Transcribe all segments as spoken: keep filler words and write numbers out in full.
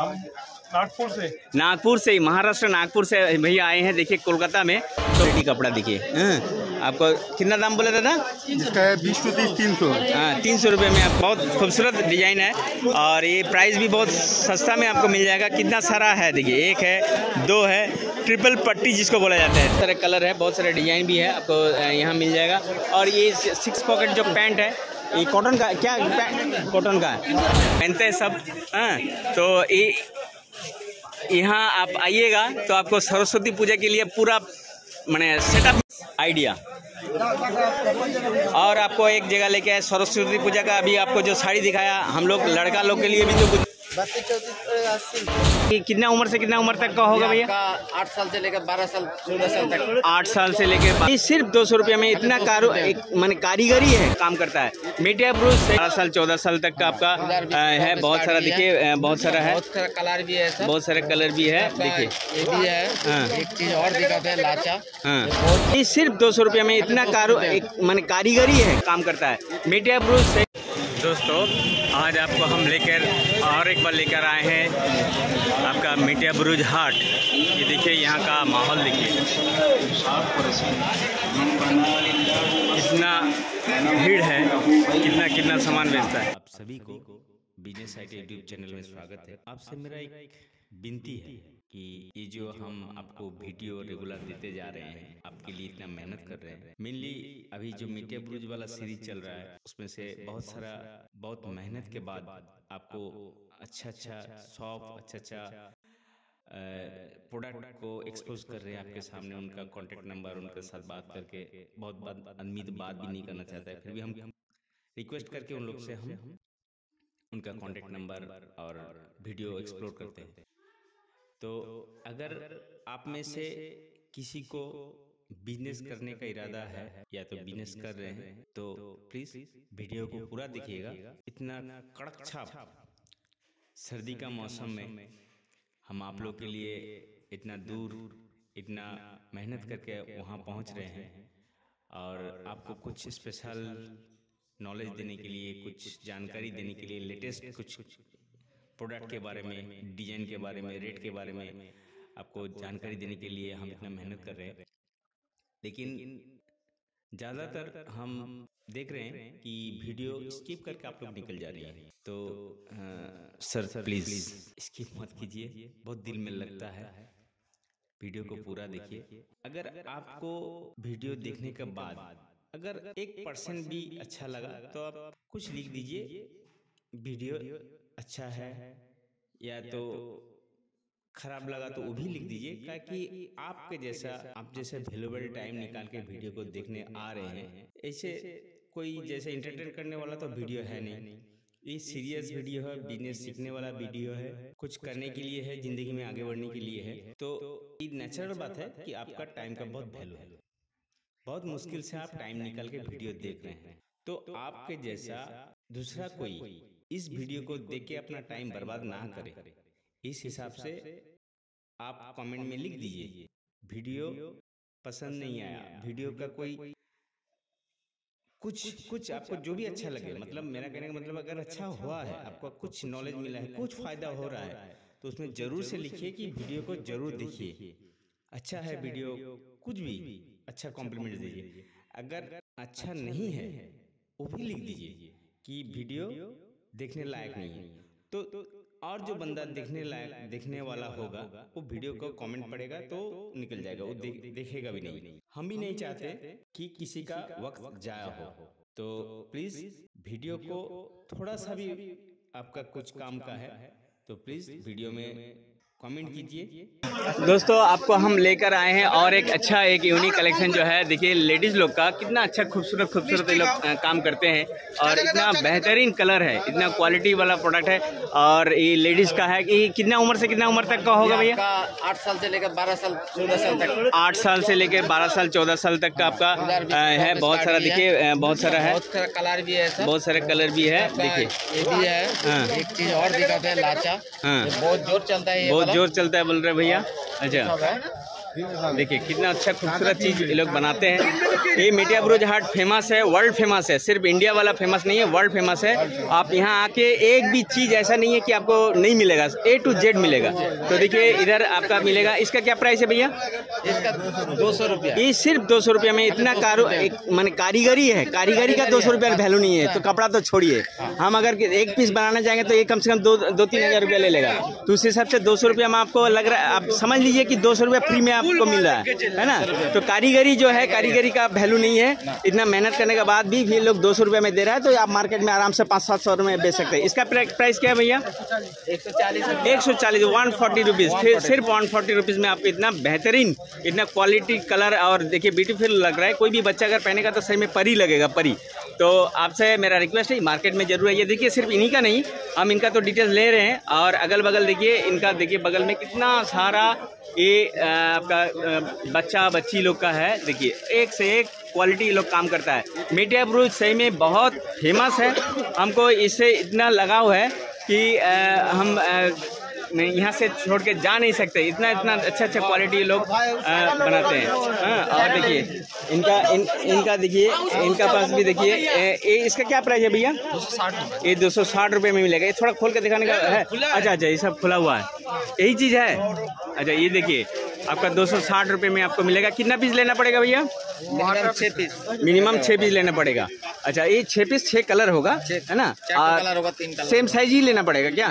हम नागपुर से नागपुर से ही, महाराष्ट्र नागपुर से भैया आए हैं। देखिए कोलकाता में तो रेडी कपड़ा देखिए। आपको कितना दाम बोला दादा? इसका है बीस टू तीस तीन सौ हाँ तीन सौ रुपये में। बहुत खूबसूरत डिजाइन है और ये प्राइस भी बहुत सस्ता में आपको मिल जाएगा। कितना सारा है देखिए, एक है, दो है, ट्रिपल पट्टी जिसको बोला जाता है। बहुत सारे कलर है, बहुत सारे डिजाइन भी है, आपको यहाँ मिल जाएगा। और ये सिक्स पॉकेट जो पैंट है ये कॉटन का, क्या पैंट कॉटन का पहनते हैं सब। हाँ तो ये यहाँ आप आइएगा तो आपको सरस्वती पूजा के लिए पूरा मैंने सेटअप आइडिया। और आपको एक जगह लेके आए सरस्वती पूजा का। अभी आपको जो साड़ी दिखाया हम लोग लड़का लोग के लिए भी जो कुछ बत्तीस चौतीस कितना उम्र से कितना उम्र तक का होगा भैया? आठ साल से लेकर बारह साल चौदह साल तक। आठ साल से लेकर ये सिर्फ दो सौ रुपये में इतना कारो एक माने कारीगरी है, काम करता है। मीडिया ब्रूज से बारह साल चौदह साल तक का आपका है। बहुत सारा देखिए, बहुत सारा है, बहुत सारा कलर भी है सर। बहुत सारे कलर भी है देखिए। ये भी है। हाँ। एक चीज और दिखाते हैं, लाचा। हाँ ये सिर्फ दो सौ रुपये में इतना कारो एक माने कारीगरी है, काम करता है। मीडिया ब्रूज से दोस्तों आज आपको हम लेकर और एक बार लेकर आए हैं आपका मीडिया ब्रूज हाट। ये देखिए यहाँ का माहौल देखिए, कितना भीड़ है, कितना कितना सामान बेचता है। आप सभी को बिजनेस साइट यूट्यूब चैनल में स्वागत है। आपसे मेरा एक विनती है कि ये जो हम आपको वीडियो रेगुलर देते जा रहे हैं, आपके लिए इतना मेहनत कर रहे हैं। मेनली अभी जो मीडिया ब्रूज वाला सीरीज चल रहा है उसमें से बहुत सारा बहुत मेहनत के बाद आपको अच्छा अच्छा शॉप, अच्छा अच्छा प्रोडक्ट को एक्सपोज कर रहे हैं आपके सामने। उनका कॉन्टेक्ट नंबर, उनके साथ बात करके, बहुत बात आदमी तो बात भी नहीं करना चाहता है, फिर भी हम रिक्वेस्ट करके उन लोग से हम उनका कॉन्टेक्ट नंबर और वीडियो एक्सप्लोर करते हैं। तो अगर आप में से किसी को बिजनेस करने का इरादा है या तो बिजनेस कर रहे हैं तो प्लीज वीडियो को पूरा देखिएगा। इतना कड़क छाप सर्दी का मौसम में हम आप लोग के लिए इतना दूर, इतना मेहनत करके वहाँ पहुँच रहे हैं और आपको कुछ स्पेशल नॉलेज देने के लिए, कुछ जानकारी देने के लिए, लेटेस्ट कुछ प्रोडक्ट के बारे में, डिजाइन के बारे में, रेट के बारे में आपको जानकारी देने के लिए हम इतना मेहनत कर रहे हैं। लेकिन ज़्यादातर हम देख रहे हैं कि वीडियो स्किप करके आप लोग निकल जा रही हैं। तो आ, सर सर प्लीज़ स्किप मत कीजिए, बहुत दिल में लगता है। वीडियो को पूरा देखिए। अगर आपको वीडियो देखने के बाद अगर एक परसेंट भी अच्छा लगा तो आप कुछ लिख दीजिए, वीडियो अच्छा है, या तो खराब लगा तो वो भी लिख दीजिए, ताकि आपके जैसा आप जैसे वैल्यूएबल टाइम निकाल के वीडियो को देखने आ रहे हैं, ऐसे कोई जैसे इंटरटेन करने वाला तो वीडियो है नहीं। ये सीरियस वीडियो है, बिजनेस सीखने वाला वीडियो है, कुछ करने के लिए है, जिंदगी में आगे बढ़ने के लिए है। तो ये नेचुरल बात है कि आपका टाइम का बहुत वैल्यू है, बहुत मुश्किल से आप टाइम निकाल के वीडियो देख रहे हैं। तो आपके जैसा दूसरा कोई इस वीडियो को देख के अपना टाइम बर्बाद ना करे, इस हिसाब से आप कमेंट में लिख दीजिए वीडियो पसंद नहीं आया, वीडियो का कोई कुछ कुछ आपको जो भी अच्छा लगे, मतलब मेरा कहने का मतलब अगर अच्छा हुआ है, आपको कुछ नॉलेज मिला है, कुछ फायदा हो रहा है, तो उसमें जरूर से लिखिए कि वीडियो को जरूर देखिए। अच्छा है वीडियो, कुछ भी अच्छा कॉम्प्लीमेंट दीजिए। अगर अच्छा नहीं है वो भी लिख दीजिए कि वीडियो देखने लायक नहीं है। तो और जो बंदा देखने लायक देखने वाला होगा वो वीडियो को कमेंट पड़ेगा तो निकल जाएगा, वो देख, देखेगा भी नहीं। हम भी नहीं चाहते कि किसी का वक्त जाया हो। तो प्लीज वीडियो को थोड़ा सा भी आपका कुछ काम का है तो प्लीज वीडियो में कमेंट कीजिए। दोस्तों आपको हम लेकर आए हैं और एक अच्छा एक यूनिक कलेक्शन जो है, देखिए लेडीज लोग का कितना अच्छा खूबसूरत खूबसूरत ये लोग काम करते हैं और इतना बेहतरीन कलर है, इतना क्वालिटी वाला प्रोडक्ट है। और ये लेडीज का है कि कितना उम्र से कितना उम्र तक का होगा भैया? आठ साल से लेकर बारह साल चौदह साल तक। आठ साल से लेकर बारह साल चौदह साल तक का आपका है। बहुत सारा देखिए, बहुत सारा है, बहुत सारा कलर भी है सर। बहुत सारे कलर भी है देखिए। ये भी है। एक चीज और दिखाते हैं, लाचा। हाँ बहुत जोर चलता है, बहुत जोर चलता है बोल रहे भैया। अच्छा देखिए कितना अच्छा खूबसूरत चीज ये लोग बनाते हैं। ये मेटिया बुरुज हाट फेमस है, वर्ल्ड फेमस है, सिर्फ इंडिया वाला फेमस नहीं है, वर्ल्ड फेमस है। आप यहाँ आके एक भी चीज ऐसा नहीं है कि आपको नहीं मिलेगा, ए टू जेड मिलेगा। तो देखिए इधर आपका मिलेगा। इसका क्या प्राइस है भैया? इसका दो सौ रुपया। ये सिर्फ दो सौ रुपया में इतना कारो एक मान कारीगरी है, कारीगरी का दो सौ रुपया वैल्यू नहीं है। तो कपड़ा तो छोड़िए, हम अगर एक पीस बनाना चाहेंगे तो ये कम से कम दो दो तीन हजार रुपया ले लेगा। तो उस हिसाब से दो सौ रुपया में आपको लग रहा है, आप समझ लीजिए कि दो सौ रुपया फ्री में आपको मिल रहा है, है ना। तो कारीगरी जो है, कारीगरी का वैल्यू नहीं है। इतना मेहनत करने के बाद भी भी लोग दो सौ रुपया में दे रहा है, तो आप मार्केट में आराम से पाँच सात सौ रुपये में बेच सकते हैं। इसका प्राइस क्या है भैया? एक सौ चालीस एक सौ चालीस वन फोर्टी रुपीज़ सिर्फ वन फोर्टी रुपीज़ में आपको इतना बेहतरीन, इतना क्वालिटी कलर और देखिए ब्यूटीफुल लग रहा है। कोई भी बच्चा अगर पहनेगा तो सही में परी लगेगा, परी। तो आपसे मेरा रिक्वेस्ट है मार्केट में जरूर है। ये देखिए सिर्फ इन्हीं का नहीं, हम इनका तो डिटेल्स ले रहे हैं। और अगल बगल देखिए इनका, देखिए बगल में कितना सारा ये आपका बच्चा बच्ची लोग का है। देखिए एक से एक क्वालिटी लोग काम करता है। मेटिया बुरुज सही में बहुत फेमस है। हमको इससे इतना लगाव है कि आ, हम आ, यहाँ से छोड़ के जा नहीं सकते। इतना इतना अच्छा अच्छा क्वालिटी लोग आ, बनाते हैं। हाँ, और देखिए इनका इन, इनका देखिए इनका पास भी देखिए ये इसका क्या प्राइस है भैया? ये दो सौ साठ रुपये में मिलेगा। ये थोड़ा खोल के दिखाने का है। अच्छा अच्छा, ये सब खुला हुआ है, यही चीज़ है। अच्छा ये देखिए आपका दो सौ साठ रुपये में आपको मिलेगा। कितना पीस लेना पड़ेगा भैया? मिनिमम छः पीस। मिनिमम छः पीस लेना पड़ेगा। अच्छा ये छः पीस छः कलर होगा, है ना? चार कलर होगा, तीन कलर। सेम साइज ही लेना पड़ेगा क्या?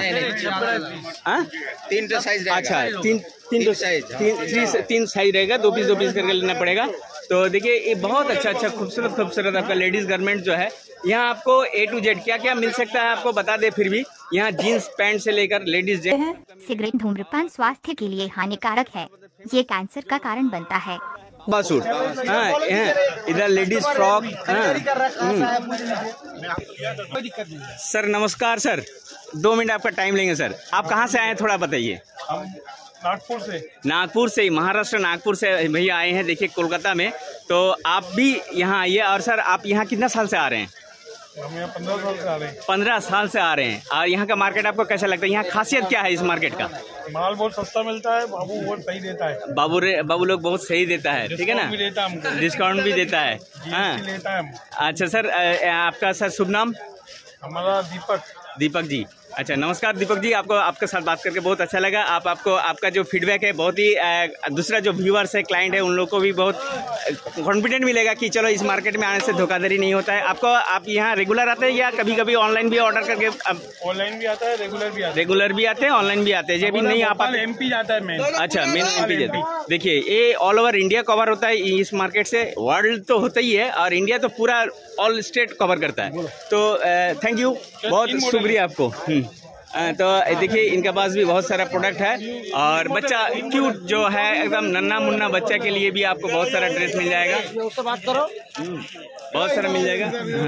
हाँ, तीन तो साइज। अच्छा तीन तीन तो साइज, तीन तीन साइज रहेगा, दो पीस दो पीस करके लेना पड़ेगा। तो देखिए ये बहुत अच्छा अच्छा खूबसूरत खूबसूरत आपका लेडीज गारमेंट जो है, यहाँ आपको ए टू जेड क्या क्या मिल सकता है आपको बता दे। फिर भी यहाँ जीन्स पैंट से लेकर लेडीज सिगरेट धूम्रपान स्वास्थ्य के लिए हानिकारक है, ये कैंसर का कारण बनता है। सूट, हाँ, इधर लेडीज फ्रॉक। हाँ, सर नमस्कार सर, दो मिनट आपका टाइम लेंगे सर। आप कहाँ से आए हैं थोड़ा बताइए? नागपुर से। नागपुर से, महाराष्ट्र नागपुर से भैया आए हैं देखिए कोलकाता में। तो आप भी यहाँ आइए। और सर आप यहाँ कितना साल से आ रहे हैं? हम यहाँ पंद्रह साल से आ रहे हैं। पंद्रह साल से आ रहे हैं। और यहाँ का मार्केट आपको कैसा लगता है? यहाँ खासियत क्या है इस मार्केट का? माल बहुत सस्ता मिलता है, बाबू बहुत सही देता है। बाबू रे बाबू लोग बहुत सही देता है, ठीक है ना? डिस्काउंट भी देता है। हाँ लेता है। अच्छा सर, आपका सर शुभ नाम? हमारा दीपक। दीपक जी, अच्छा नमस्कार दीपक जी। आपको आपके साथ बात करके बहुत अच्छा लगा। आप आपको आपका जो फीडबैक है बहुत ही आ, दूसरा जो व्यूअर्स है, क्लाइंट है, उन लोगों को भी बहुत कॉन्फिडेंट मिलेगा कि चलो इस मार्केट में आने से धोखाधड़ी नहीं होता है। आपको आप यहाँ रेगुलर आते हैं या कभी कभी ऑनलाइन भी ऑर्डर करके? ऑनलाइन भी आता है, रेगुलर भी आता है। रेगुलर भी आते हैं, ऑनलाइन भी आते हैं। जब भी नहीं आ पाते एमपी जाता है मेन। अच्छा मेन एमपी जाता है। देखिए ये ऑल ओवर इंडिया कवर होता है इस मार्केट से। वर्ल्ड तो होता ही है और इंडिया तो पूरा ऑल स्टेट कवर करता है। तो थैंक यू, बहुत शुक्रिया आपको। तो देखिए इनके पास भी बहुत सारा प्रोडक्ट है। और बच्चा क्यूट जो है एकदम नन्ना मुन्ना बच्चा के लिए भी आपको बहुत सारा ड्रेस मिल जाएगा। बात करो, बहुत सारा मिल जाएगा।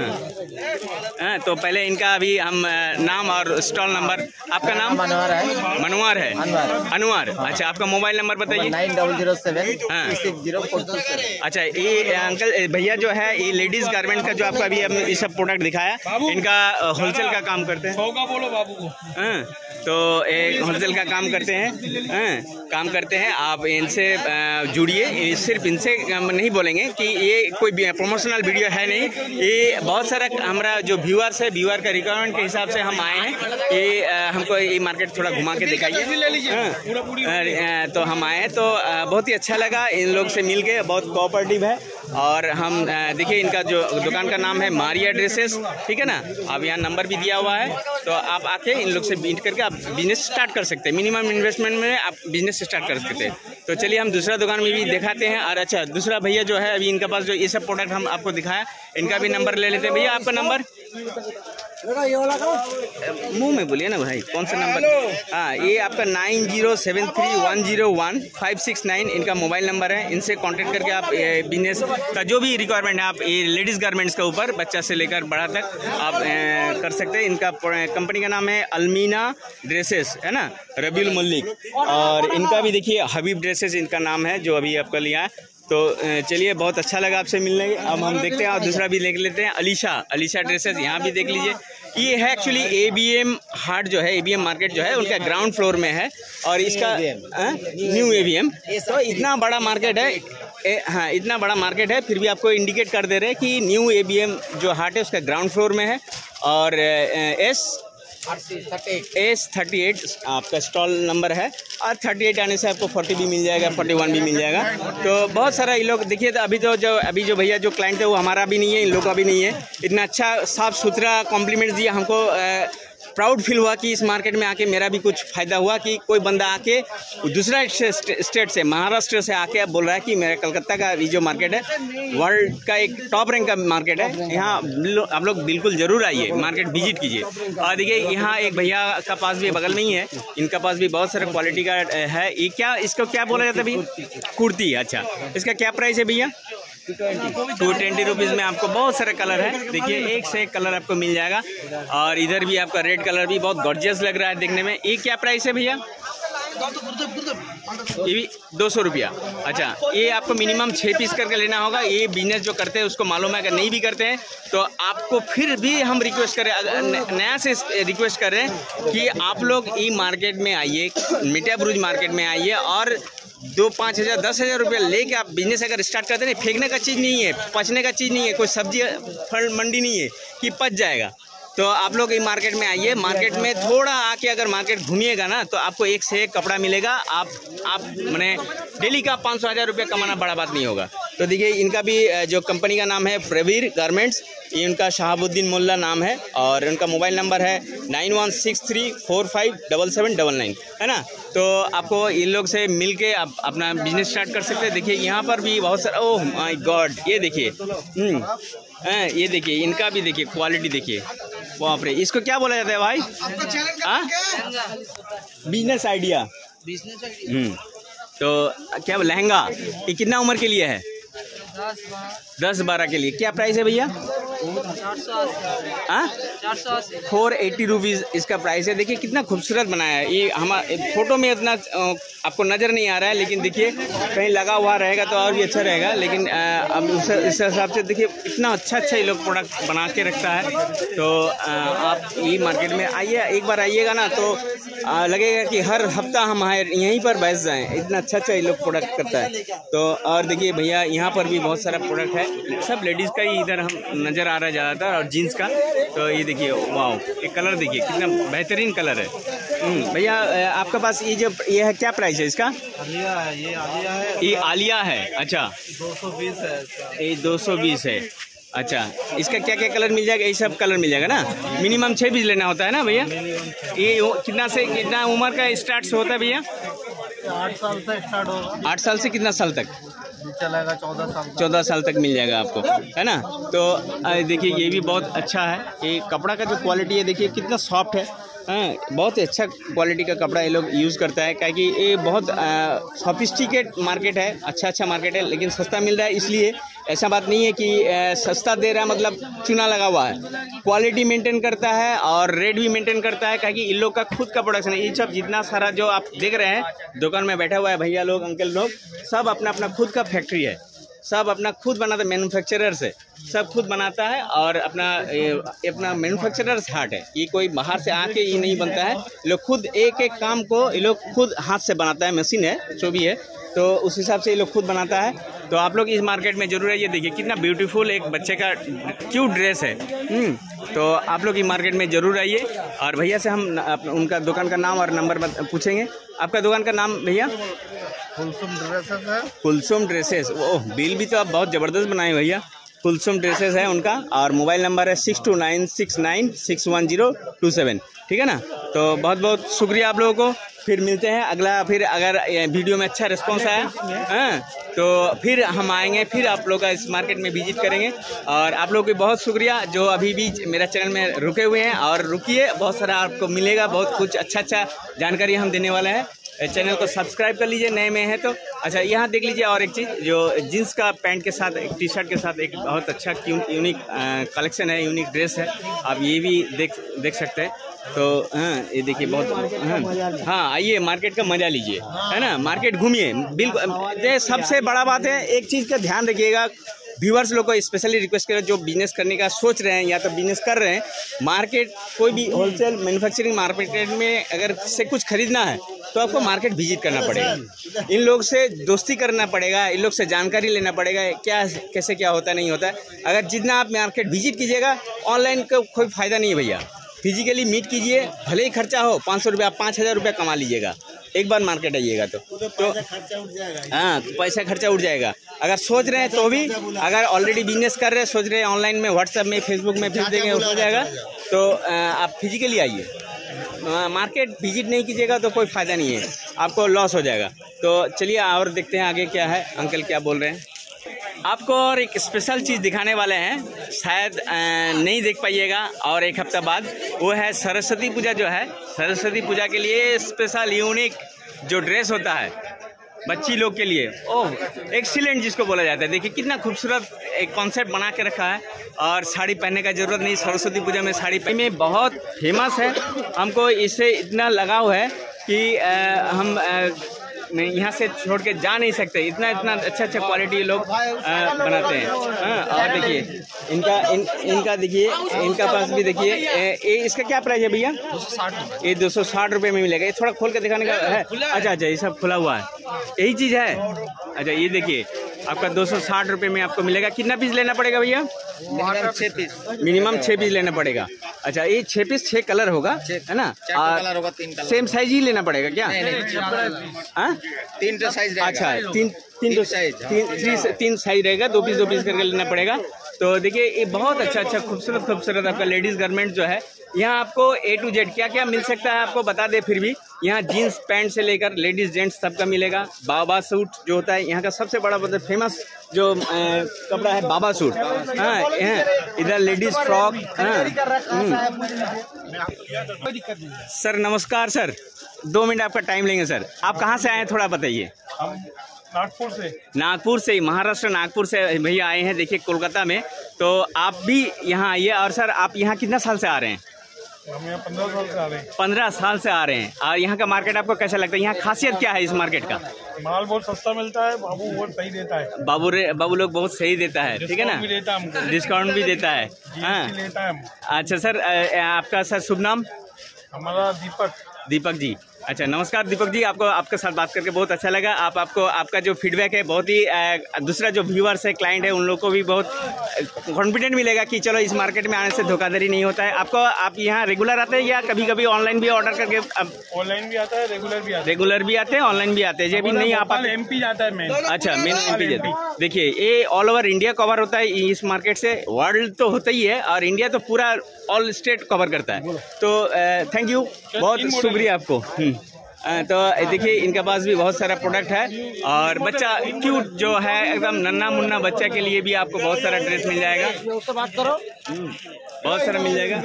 हाँ। हाँ, तो पहले इनका अभी हम नाम और स्टॉल नंबर। आपका नाम? मनोहर है। मनोहर है, अनवर। अच्छा आपका मोबाइल नंबर बताइए? नाइन डबल जीरो सेवन हाँ six zero four two seven. अच्छा ये अंकल भैया जो है ये लेडीज गारमेंट का जो आपका अभी हमने ये सब प्रोडक्ट दिखाया, इनका होलसेल का काम करते हैं। बोलो बाबू को। हाँ, तो एक होलसेल का काम करते हैं। हाँ, काम करते हैं। आप इनसे जुड़िए। सिर्फ इनसे नहीं बोलेंगे कि ये कोई प्रमोशनल वीडियो है नहीं, ये बहुत सारा हमारा जो व्यूअर्स है, व्यूअर का रिक्वायरमेंट के हिसाब से हम आए हैं। ये हमको ये मार्केट थोड़ा घुमा के दिखाइए। हाँ, तो हम आए तो बहुत ही अच्छा लगा इन लोग से मिल के, बहुत कोऑपरेटिव है। और हम देखिए इनका जो दुकान का नाम है मारिया ड्रेसेस, ठीक है ना? अब यहाँ नंबर भी दिया हुआ है, तो आप आके इन लोग से मीट करके आप बिजनेस स्टार्ट कर सकते हैं। मिनिमम इन्वेस्टमेंट में आप बिजनेस स्टार्ट कर सकते हैं। तो चलिए हम दूसरा दुकान में भी दिखाते हैं। और अच्छा दूसरा भैया जो है अभी इनके पास जो ये सब प्रोडक्ट हम आपको दिखाया, इनका भी नंबर ले लेते हैं। भैया आपका नंबर मुंह में बोलिए ना भाई, कौन सा नंबर? हाँ, ये आपका nine zero seven three one zero one five six nine इनका मोबाइल नंबर है। इनसे कांटेक्ट करके आप बिजनेस का जो भी रिक्वायरमेंट है, आप ये लेडीज़ गारमेंट्स के ऊपर बच्चा से लेकर बड़ा तक आप ए, कर सकते हैं। इनका कंपनी का नाम है अलमीना ड्रेसेस, है ना? रबीउल मलिक। और इनका भी देखिए हबीब ड्रेसेस इनका नाम है जो अभी आपका लिया है। तो चलिए, बहुत अच्छा लगा आपसे मिलने। अब हम देखते हैं और दूसरा भी देख लेते हैं। अलीशा अलीशा ड्रेसेस, यहाँ भी देख लीजिए। ये है एक्चुअली ए बी एम हाट जो है, ए बी एम मार्केट जो है उनका ग्राउंड फ्लोर में है और इसका न्यू ए बी एम। तो इतना बड़ा मार्केट है, ए, हाँ इतना बड़ा मार्केट है, फिर भी आपको इंडिकेट कर दे रहे हैं कि न्यू ए बी एम जो हाट है उसका ग्राउंड फ्लोर में है। और एस एस थर्टी एट आपका स्टॉल नंबर है और थर्टी एट आने से आपको फोर्टी भी मिल जाएगा, फोर्टी वन भी मिल जाएगा। तो बहुत सारा ये लोग देखिए। तो अभी तो जो अभी जो भैया जो क्लाइंट है वो हमारा भी नहीं है, इन लोगों का भी नहीं है। इतना अच्छा साफ़ सुथरा कॉम्प्लीमेंट दिया हमको। प्राउड फील हुआ कि इस मार्केट में आके मेरा भी कुछ फ़ायदा हुआ कि कोई बंदा आके दूसरा स्टेट से, महाराष्ट्र से आके अब बोल रहा है कि मेरा कलकत्ता का ये जो मार्केट है वर्ल्ड का एक टॉप रैंक का मार्केट है। यहाँ आप लोग बिल्कुल ज़रूर आइए, मार्केट विजिट कीजिए। और देखिए यहाँ एक भैया का पास भी बगल में ही है, इनका पास भी बहुत सारे क्वालिटी का है। ये क्या, इसको क्या बोला जाता है भैया? कुर्ती। अच्छा, इसका क्या प्राइस है भैया? टू ट्वेंटी रुपीज़ में आपको बहुत सारे कलर है। देखिए एक से एक कलर आपको मिल जाएगा। और इधर भी आपका रेड कलर भी बहुत गॉर्जियस लग रहा है देखने में। ये क्या प्राइस है भैया? ये भी दो सौ रुपया। अच्छा, ये आपको मिनिमम छः पीस करके लेना होगा। ये बिजनेस जो करते हैं उसको मालूम है। अगर नहीं भी करते हैं तो आपको फिर भी हम रिक्वेस्ट करें, नया से रिक्वेस्ट कर रहे हैं कि आप लोग ई मार्केट में आइए, मिठिया बुरुज मार्केट में आइए और दो पाँच हज़ार दस हज़ार रुपये लेके आप बिजनेस अगर स्टार्ट करते हैं। फेंकने का चीज़ नहीं है, पचने का चीज़ नहीं है, कोई सब्जी फल मंडी नहीं है कि पच जाएगा। तो आप लोग ये मार्केट में आइए। मार्केट में थोड़ा आके अगर मार्केट घूमिएगा ना तो आपको एक से एक कपड़ा मिलेगा। आप आप मैंने डेली का पाँच सौ हज़ार रुपये कमाना बड़ा बात नहीं होगा। तो देखिए इनका भी जो कंपनी का नाम है प्रवीर गारमेंट्स, ये उनका शहाबुद्दीन मोल्ला नाम है और उनका मोबाइल नंबर है nine one six three four five double seven double nine, है ना। तो आपको इन लोग से मिल के आप अपना बिजनेस स्टार्ट कर सकते हैं। देखिए यहाँ पर भी बहुत सारा, ओह माय गॉड, ये देखिए, हाँ ये देखिए इनका भी देखिए क्वालिटी देखिए, बाप रे। इसको क्या बोला जाता है भाई? Business idea. हम्म तो क्या लहंगा, ये कितना उम्र के लिए है? दस बारह के लिए। क्या प्राइस है भैया? हाँ, फोर एट्टी रुपीज़ इसका प्राइस है। देखिए कितना खूबसूरत बनाया है। ये हमारे फोटो में इतना आपको नज़र नहीं आ रहा है, लेकिन देखिए कहीं लगा हुआ रहेगा तो और भी अच्छा रहेगा। लेकिन अब उस हिसाब से देखिए इतना अच्छा अच्छा ये लोग प्रोडक्ट बना के रखता है। तो आप ये मार्केट में आइए, एक बार आइएगा ना तो लगेगा कि हर हफ्ता हम यहीं पर बैठ जाएँ, इतना अच्छा अच्छा ये लोग प्रोडक्ट करता है। तो और देखिए भैया यहाँ पर भी बहुत सारा प्रोडक्ट है, सब लेडीज़ का ही इधर हम नज़र आ रहा है ज़्यादातर, और जीन्स का। तो ये देखिए वाओ, ये कलर देखिए कितना बेहतरीन कलर है। भैया आपके पास ये जो ये है क्या प्राइस है इसका? आलिया है, ये आलिया है, ये आलिया है। अच्छा, दो सौ बीस है, ये दो सौ बीस है। अच्छा, इसका क्या क्या कलर मिल जाएगा? ये सब कलर मिल जाएगा ना। मिनिमम छः पीस लेना होता है ना भैया? ये कितना से कितना उम्र का स्टार्ट से होता है भैया? आठ साल से स्टार्ट होगा। आठ साल से कितना साल तक चलेगा? चौदह साल चौदह साल तक मिल जाएगा आपको, है ना। तो देखिए ये भी बहुत अच्छा है। ये कपड़ा का जो क्वालिटी है देखिए कितना सॉफ्ट है। हाँ, बहुत ही अच्छा क्वालिटी का कपड़ा ये लोग यूज़ करता है, क्योंकि ये बहुत सोफिस्टिकेट मार्केट है, अच्छा अच्छा मार्केट है, लेकिन सस्ता मिल रहा है। इसलिए ऐसा बात नहीं है कि आ, सस्ता दे रहा है मतलब चूना लगा हुआ है। क्वालिटी मेंटेन करता है और रेट भी मेंटेन करता है, क्योंकि इन लोग का खुद का प्रोडक्शन है। ये सब जितना सारा जो आप देख रहे हैं दुकान में बैठा हुआ है भैया लोग, अंकल लोग, सब अपना अपना खुद का फैक्ट्री है, सब अपना खुद बनाता है। मैन्युफैक्चरर से सब खुद बनाता है और अपना ए, अपना मैन्युफैक्चरर्स हार्ट है। ये कोई बाहर से आके ये नहीं बनता है, ये लोग खुद एक एक काम को ये लोग खुद हाथ से बनाता है। मशीन है जो भी है, तो उस हिसाब से ये लोग खुद बनाता है। तो आप लोग इस मार्केट में जरूर आइए। देखिए कितना ब्यूटीफुल एक बच्चे का क्यूट ड्रेस है। तो आप लोग इस मार्केट में ज़रूर आइए। और भैया से हम उनका दुकान का नाम और नंबर पूछेंगे। आपका दुकान का नाम भैया? कुलसुम ड्रेसेस है। कुलसुम ड्रेसेस। ओह, बिल भी तो आप बहुत ज़बरदस्त बनाए भैया। कुलसुम ड्रेसेस है उनका, और मोबाइल नंबर है six two nine six nine six one zero two seven, ठीक है ना। तो बहुत बहुत शुक्रिया आप लोगों को। फिर मिलते हैं अगला। फिर अगर वीडियो में अच्छा रिस्पॉन्स आया हाँ तो फिर हम आएंगे, फिर आप लोग का इस मार्केट में विजिट करेंगे। और आप लोगों को बहुत शुक्रिया जो अभी भी मेरा चैनल में रुके हुए हैं, और रुकिए, बहुत सारा आपको मिलेगा, बहुत कुछ अच्छा अच्छा जानकारी हम देने वाले हैं। चैनल को सब्सक्राइब कर लीजिए नए में है तो। अच्छा यहाँ देख लीजिए और एक चीज़, जो जीन्स का पैंट के साथ एक टी शर्ट के साथ एक बहुत अच्छा यूनिक कलेक्शन है, यूनिक ड्रेस है, आप ये भी देख देख सकते हैं। तो हाँ ये देखिए बहुत हाँ हाँ आइए मार्केट का मजा लीजिए, है ना, मार्केट घूमिए बिल्कुल। सबसे बड़ा बात है, एक चीज़ का ध्यान रखिएगा, व्यूअर्स लोग को स्पेशली रिक्वेस्ट करें जो बिजनेस करने का सोच रहे हैं या तो बिजनेस कर रहे हैं, मार्केट कोई भी होलसेल मैन्युफैक्चरिंग मार्केट में अगर से कुछ खरीदना है तो आपको मार्केट विजिट करना पड़ेगा, इन लोग से दोस्ती करना पड़ेगा, इन लोग से जानकारी लेना पड़ेगा क्या कैसे क्या होता है नहीं होता है। अगर जितना आप मार्केट विजिट कीजिएगा, ऑनलाइन का कोई फ़ायदा नहीं है भैया, फिजिकली मीट कीजिए, भले ही खर्चा हो पाँच सौ रुपया पाँच हज़ार रुपया कमा लीजिएगा एक बार मार्केट आइएगा तो तो हाँ पैसा खर्चा उठ जाएगा। अगर सोच रहे हैं तो भी, अगर ऑलरेडी बिजनेस कर रहे हैं सोच रहे हैं ऑनलाइन में व्हाट्सएप में फेसबुक में भेज देंगे हो जाएगा, तो आप फिजिकली आइए, मार्केट विजिट नहीं कीजिएगा तो कोई फ़ायदा नहीं है, आपको लॉस हो जाएगा। तो चलिए और देखते हैं आगे क्या है, अंकल क्या बोल रहे हैं। आपको और एक स्पेशल चीज़ दिखाने वाले हैं, शायद नहीं देख पाइएगा और एक हफ्ता बाद, वो है सरस्वती पूजा जो है, सरस्वती पूजा के लिए स्पेशल यूनिक जो ड्रेस होता है बच्ची लोग के लिए, ओह एक्सीलेंट जिसको बोला जाता है। देखिए कितना खूबसूरत एक कॉन्सेप्ट बना के रखा है, और साड़ी पहनने का ज़रूरत नहीं, सरस्वती पूजा में साड़ी पहन में बहुत फेमस है, हमको इससे इतना लगाव है कि आ, हम आ, नहीं यहाँ से छोड़ के जा नहीं सकते, इतना इतना अच्छा अच्छा क्वालिटी लोग आ, बनाते हैं। हाँ और देखिए इनका इन इनका देखिए इनका पास भी देखिए, ये इसका क्या प्राइस है भैया? ये दो सौ साठ रुपये में मिलेगा। ये थोड़ा खोल के दिखाने का है। अच्छा अच्छा ये सब खुला हुआ है, यही चीज़ है। अच्छा ये देखिए आपका दो सौ साठ रुपये में आपको मिलेगा। कितना पीस लेना पड़ेगा भैया? छह पीस, मिनिमम छः पीस लेना पड़ेगा। अच्छा ये छः पीस छः कलर होगा है ना? कलर होगा, तीन कलर। सेम साइज ही लेना पड़ेगा क्या? हाँ तीन तो साइज रहेगा। अच्छा तीन तीन साइज तीन तीन साइज रहेगा, दो पीस दो पीस करके लेना पड़ेगा। तो देखिए ये बहुत अच्छा अच्छा खूबसूरत खूबसूरत आपका लेडीज़ गारमेंट जो है, यहाँ आपको ए टू जेड क्या क्या मिल सकता है आपको बता दे। फिर भी यहाँ जीन्स पैंट से लेकर लेडीज़ जेंट्स सबका मिलेगा। बाबा सूट जो होता है यहाँ का सबसे बड़ा मतलब फेमस जो कपड़ा है बाबा सूट। हाँ इधर लेडीज़ फ्रॉक। हाँ सर नमस्कार सर, दो मिनट आपका टाइम लेंगे सर। आप कहाँ से आए हैं थोड़ा बताइए। नागपुर से। नागपुर से, महाराष्ट्र नागपुर से भैया आए हैं देखिए कोलकाता में। तो आप भी यहाँ आइए। और सर आप यहाँ कितना साल से आ रहे हैं? हम यहाँ पंद्रह साल से आ रहे हैं। पंद्रह साल से आ रहे हैं। और यहाँ का मार्केट आपको कैसा लगता है? यहाँ खासियत क्या है इस मार्केट का? माल बहुत सस्ता मिलता है, बाबू बहुत सही देता है। बाबू रे बाबू लोग बहुत सही देता है, ठीक है ना? भी देता है, डिस्काउंट भी देता है। हाँ लेता है। अच्छा सर आपका सर शुभ नाम? हमारा दीपक। दीपक जी। अच्छा नमस्कार दीपक जी, आपको आपके साथ बात करके बहुत अच्छा लगा। आप आपको आपका जो फीडबैक है बहुत ही आ, दूसरा जो व्यूअर्स है क्लाइंट है उन लोगों को भी बहुत कॉन्फिडेंट मिलेगा कि चलो इस मार्केट में आने से धोखाधड़ी नहीं होता है। आपको आप यहाँ रेगुलर आते हैं या कभी कभी ऑनलाइन भी ऑर्डर करके? ऑनलाइन भी आता है, रेगुलर भी आता है। रेगुलर भी आते हैं, ऑनलाइन भी आते हैं। ये भी नहीं आप एमपी जाता है मेन। अच्छा मेन एमपी जाता है। देखिए ये ऑल ओवर इंडिया कवर होता है इस मार्केट से, वर्ल्ड तो होता ही है और इंडिया तो पूरा ऑल स्टेट कवर करता है। तो थैंक यू, बहुत शुक्रिया आपको। तो देखिए इनके पास भी बहुत सारा प्रोडक्ट है और बच्चा क्यूट जो है एकदम नन्ना मुन्ना बच्चा के लिए भी आपको बहुत सारा ड्रेस मिल जाएगा। बात करो बहुत सारा मिल जाएगा।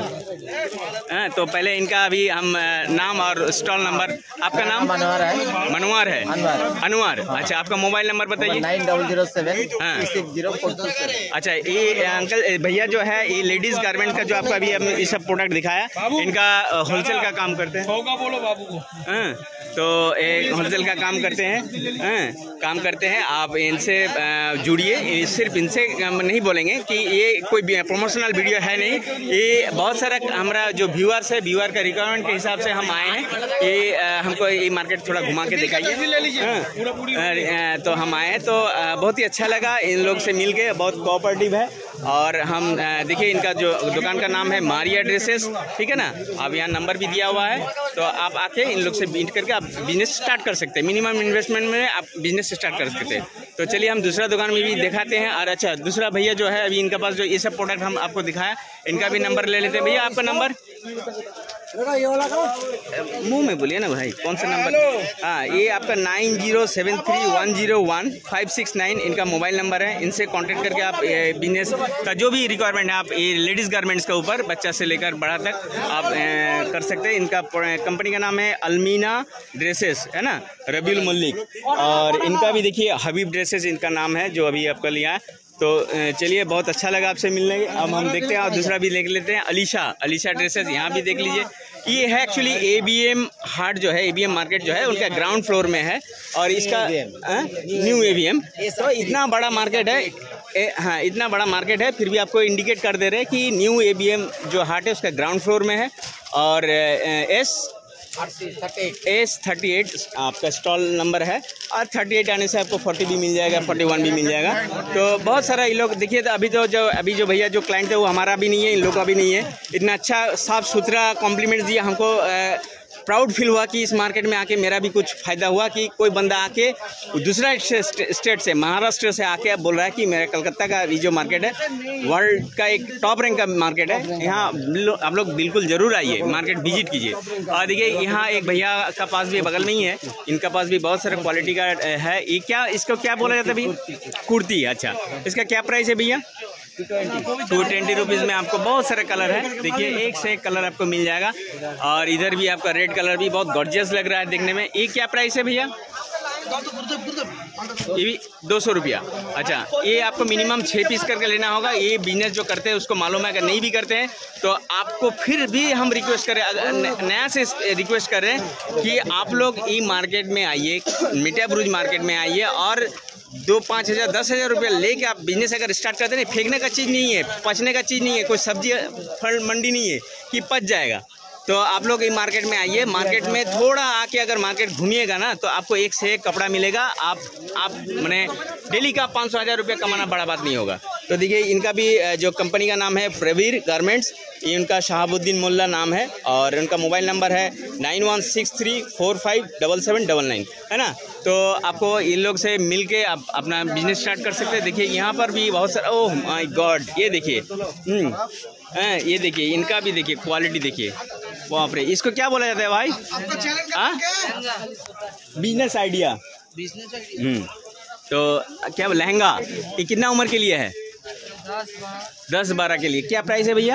हाँ। हाँ, तो पहले इनका अभी हम नाम और स्टॉल नंबर। आपका नाम? मनोहर है। मनोहर है। अनुवार। अच्छा आपका मोबाइल नंबर बताइए। Nine double zero seven six zero four two seven. अच्छा ये अंकल भैया जो है ये लेडीज गारमेंट का जो आपका अभी हमने ये सब प्रोडक्ट दिखाया, इनका होलसेल का काम करते हैं। बोलो बाबू को। हाँ तो एक होलसेल का काम करते हैं। हाँ काम करते हैं, आप इनसे जुड़िए। सिर्फ इनसे नहीं बोलेंगे कि ये कोई प्रमोशनल वीडियो है नहीं, ये बहुत सारा हमारा जो व्यूअर्स है, व्यूअर का रिक्वायरमेंट के हिसाब से हम आए हैं। ये हमको ये मार्केट थोड़ा घुमा के दिखाइए। हाँ तो हम आए तो बहुत ही अच्छा लगा इन लोग से मिल के, बहुत कोऑपरेटिव है। और हम देखिए इनका जो दुकान का नाम है मारिया ड्रेसेस, ठीक है ना? अब यहाँ नंबर भी दिया हुआ है, तो आप आके इन लोग से मीट करके आप बिजनेस स्टार्ट कर सकते हैं। मिनिमम इन्वेस्टमेंट में आप बिजनेस स्टार्ट कर सकते हैं। तो चलिए हम दूसरा दुकान में भी दिखाते हैं। और अच्छा दूसरा भैया जो है अभी इनके पास जो ये सब प्रोडक्ट हम आपको दिखाया, इनका भी नंबर ले लेते हैं। भैया आपका नंबर? मुंह में बोलिए ना भाई, कौन सा नंबर? हाँ, ये आपका nine zero seven three one zero one five six nine इनका मोबाइल नंबर है। इनसे कांटेक्ट करके आप बिजनेस का जो भी रिक्वायरमेंट है, आप ये लेडीज़ गारमेंट्स के ऊपर बच्चा से लेकर बड़ा तक आप ए, कर सकते हैं। इनका कंपनी का नाम है अलमीना ड्रेसेस, है ना, रबीउल मलिक। और इनका भी देखिए हबीब ड्रेसेस इनका नाम है, जो अभी आपका लिया है। तो चलिए, बहुत अच्छा लगा आपसे मिलने। अब हम देखते हैं और दूसरा भी देख लेते हैं, अलीशा अलीशा ड्रेसेस। यहाँ भी देख लीजिए, ये है एक्चुअली ए बी एम हाट जो है, ए बी एम मार्केट जो है उनका ग्राउंड फ्लोर में है। और इसका न्यू ए बी एम, तो इतना बड़ा मार्केट है। ए, हाँ, इतना बड़ा मार्केट है, फिर भी आपको इंडिकेट कर दे रहे हैं कि न्यू ए बी एम जो हाट है उसका ग्राउंड फ्लोर में है। और एस एस थर्टी एट आपका स्टॉल नंबर है। और थर्टी एट आने से आपको फोर्टी भी मिल जाएगा, फोर्टी वन भी मिल जाएगा। तो बहुत सारा ये लोग देखिए, तो अभी तो जो अभी जो भैया जो क्लाइंट है वो हमारा भी नहीं है, इन लोगों का भी नहीं है। इतना अच्छा साफ़ सुथरा कॉम्प्लीमेंट दिया हमको। प्राउड फील हुआ कि इस मार्केट में आके मेरा भी कुछ फ़ायदा हुआ, कि कोई बंदा आके दूसरा स्टेट से, महाराष्ट्र से आके अब बोल रहा है कि मेरा कलकत्ता का ये जो मार्केट है वर्ल्ड का एक टॉप रैंक का मार्केट है, यहाँ आप लोग बिल्कुल ज़रूर आइए, मार्केट विजिट कीजिए। और देखिए, यहाँ एक भैया का पास भी बगल में ही है, इनका पास भी बहुत सारे क्वालिटी का है। ये क्या, इसको क्या बोला जाता है भैया? कुर्ती। अच्छा, इसका क्या प्राइस है भैया? टू ट्वेंटी रुपीज़ में आपको बहुत सारे कलर है। देखिए, एक से एक कलर आपको मिल जाएगा। और इधर भी आपका रेड कलर भी बहुत गॉर्जियस लग रहा है देखने में। ये क्या प्राइस है भैया? ये भी दो सौ रुपया। अच्छा, ये आपको मिनिमम छः पीस करके लेना होगा। ये बिजनेस जो करते हैं उसको मालूम है। अगर नहीं भी करते हैं तो आपको फिर भी हम रिक्वेस्ट करें, नया से रिक्वेस्ट कर रहे हैं कि आप लोग ई मार्केट में आइए, मिठापुर मार्केट में आइए, और दो पाँच हज़ार दस हज़ार रुपया लेके आप बिजनेस अगर स्टार्ट करते हैं। फेंकने का चीज़ नहीं है, पचने का चीज़ नहीं है, कोई सब्जी फल मंडी नहीं है कि पच जाएगा। तो आप लोग ये मार्केट में आइए, मार्केट में थोड़ा आके अगर मार्केट घूमिएगा ना तो आपको एक से एक कपड़ा मिलेगा। आप आप मैंने डेली का पाँच सौ हज़ार रुपया कमाना बड़ा बात नहीं होगा। तो देखिए, इनका भी जो कंपनी का नाम है प्रवीर गारमेंट्स, ये उनका शहाबुद्दीन मोल्ला नाम है। और उनका मोबाइल नंबर है nine one six three four five double seven double nine, है ना। तो आपको इन लोग से मिल के आप अपना बिजनेस स्टार्ट कर सकते हैं। देखिए, यहाँ पर भी बहुत सारा, ओह माय गॉड, ये देखिए, हाँ ये देखिए, इनका भी देखिए क्वालिटी देखिए, बाप रे। इसको क्या बोला जाता है भाई? Business idea. हम्म तो क्या लहंगा, ये कितना उम्र के लिए है? दस बारह के लिए। क्या प्राइस है भैया?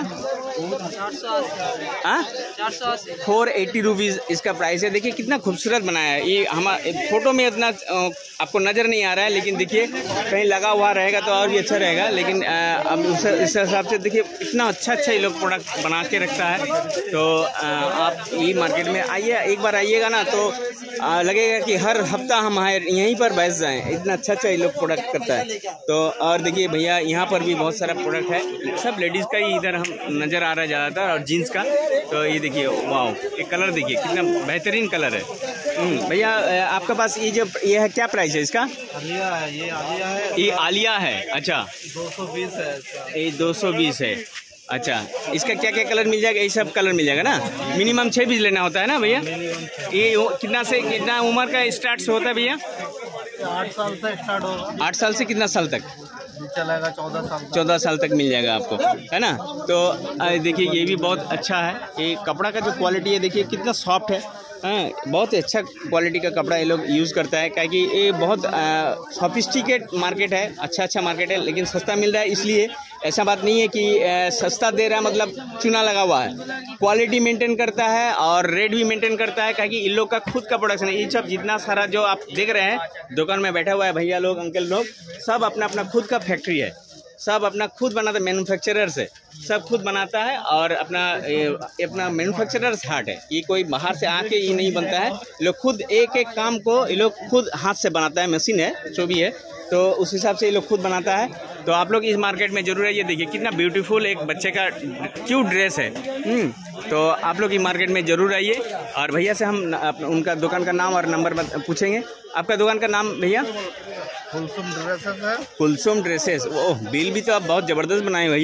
फोर एट्टी रुपीज़ इसका प्राइस है। देखिए कितना खूबसूरत बनाया है। ये हमारे फोटो में इतना आपको नज़र नहीं आ रहा है, लेकिन देखिए कहीं लगा हुआ रहेगा तो और भी अच्छा रहेगा। लेकिन अब उस इस हिसाब से देखिए इतना अच्छा अच्छा ये लोग प्रोडक्ट बना के रखता है। तो आप ये मार्केट में आइए, एक बार आइएगा ना तो लगेगा कि हर हफ्ता हम यहीं पर बैठ जाएँ, इतना अच्छा अच्छा ये लोग प्रोडक्ट करता है। तो और देखिए भैया यहाँ पर भी बहुत सारा प्रोडक्ट है, सब लेडीज़ का ही इधर हम नज़र आ रहा है ज़्यादातर, और जीन्स का। तो ये देखिए, वाह, ये कलर देखिए कितना बेहतरीन कलर है। भैया आपके पास ये जो ये है, क्या प्राइस है इसका? आलिया है, ये आलिया है, ये आलिया है। अच्छा, दो सौ बीस है। ये दो सौ बीस है। अच्छा, इसका क्या क्या कलर मिल जाएगा? ये सब कलर मिल जाएगा ना। मिनिमम छः पीस लेना होता है ना भैया? ये कितना से कितना उम्र का स्टार्ट से होता है भैया? आठ साल से स्टार्ट होगा। आठ साल से कितना साल तक चलेगा? चौदह साल चौदह साल तक मिल जाएगा आपको, है ना। तो देखिए ये भी बहुत अच्छा है। ये कपड़ा का जो क्वालिटी है देखिए कितना सॉफ्ट है। हाँ, बहुत ही अच्छा क्वालिटी का कपड़ा ये लोग यूज़ करता है, क्योंकि ये बहुत सोफिस्टिकेट मार्केट है, अच्छा अच्छा मार्केट है, लेकिन सस्ता मिल रहा है। इसलिए ऐसा बात नहीं है कि आ, सस्ता दे रहा है मतलब चूना लगा हुआ है। क्वालिटी मेंटेन करता है और रेट भी मेंटेन करता है, क्योंकि इन लोग का खुद का प्रोडक्शन है। ये सब जितना सारा जो आप देख रहे हैं दुकान में बैठा हुआ है भैया लोग, अंकल लोग, सब अपना अपना खुद का फैक्ट्री है, सब अपना खुद बनाता है, मैन्युफैक्चरर से सब खुद बनाता है। और अपना ये अपना मैन्युफैक्चरर्स हार्ट है, ये कोई बाहर से आके ये नहीं बनता है। ये लोग खुद एक एक काम को ये लोग खुद हाथ से बनाता है, मशीन है जो भी है, तो उस हिसाब से ये लोग खुद बनाता है। तो आप लोग इस मार्केट में जरूर है। ये देखिए कितना ब्यूटीफुल एक बच्चे का क्यूट ड्रेस है। तो आप लोग इस मार्केट में जरूर आइए। और भैया से हम उनका दुकान का नाम और नंबर पूछेंगे। आपका दुकान का नाम भैया? कुलसुम ड्रेसेस है। कुलसुम ड्रेसेस। ओह, बिल भी तो आप बहुत ज़बरदस्त बनाए भैया।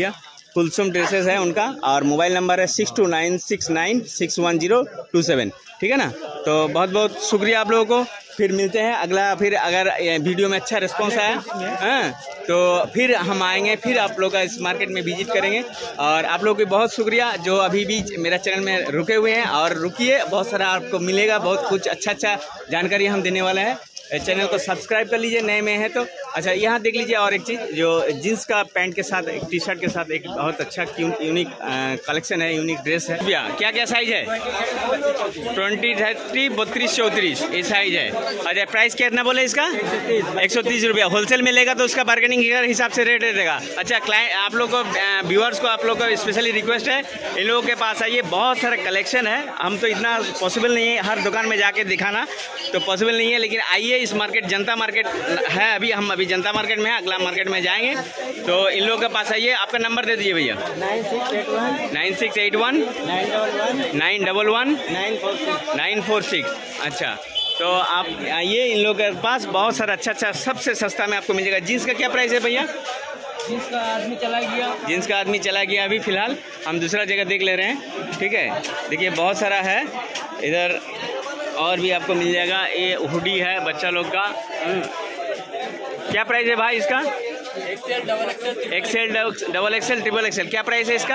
कुलसुम ड्रेसेस है उनका, और मोबाइल नंबर है six two nine six nine six one zero two seven. ठीक है ना। तो बहुत बहुत शुक्रिया आप लोगों को। फिर मिलते हैं अगला, फिर अगर वीडियो में अच्छा रिस्पॉन्स आया हाँ तो फिर हम आएंगे, फिर आप लोग का इस मार्केट में विजिट करेंगे। और आप लोगों को बहुत शुक्रिया जो अभी भी मेरा चैनल में रुके हुए हैं, और रुकिए, बहुत सारा आपको मिलेगा, बहुत कुछ अच्छा अच्छा जानकारी हम देने वाले हैं। चैनल को सब्सक्राइब कर लीजिए नए में है तो। अच्छा यहाँ देख लीजिए और एक चीज़, जो जीन्स का पैंट के साथ एक टी शर्ट के साथ एक बहुत अच्छा यूनिक कलेक्शन है, यूनिक ड्रेस है। भैया क्या क्या साइज है? ट्वेंटी थर्टी बत्तीस चौंतीस ये साइज है। अच्छा प्राइस कितना बोले इसका? एक सौ तीस रुपया। होलसेल में लेगा तो उसका बार्गेनिंग के हिसाब से रेट रहेगा। अच्छा क्लाइंट आप लोग को, व्यूअर्स को आप लोग को स्पेशली रिक्वेस्ट है, इन लोगों के पास आइए, बहुत सारा कलेक्शन है। हम तो इतना पॉसिबल नहीं है हर दुकान में जाके दिखाना, तो पॉसिबल नहीं है, लेकिन आइए इस मार्केट, जनता मार्केट है अभी, हम अभी जनता मार्केट में है, अगला मार्केट में जाएंगे, तो इन लोगों के पास आइए। आपका नंबर दे दीजिए भैया। Nine six eight one nine six eight one nine double one nine double one nine four six nine four six. अच्छा तो आप आइए, इन लोगों के पास बहुत सारा अच्छा अच्छा सबसे सस्ता में आपको मिल जाएगा। जीन्स का क्या प्राइस है भैया? जींस का आदमी चला गया जीन्स का आदमी चला गया अभी फ़िलहाल, हम दूसरा जगह देख ले रहे हैं। ठीक है, देखिए बहुत सारा है इधर, और भी आपको मिल जाएगा। ये हुडी है बच्चा लोग का। क्या प्राइस है भाई इसका? XL double XL XL double XL triple XL क्या प्राइस है इसका?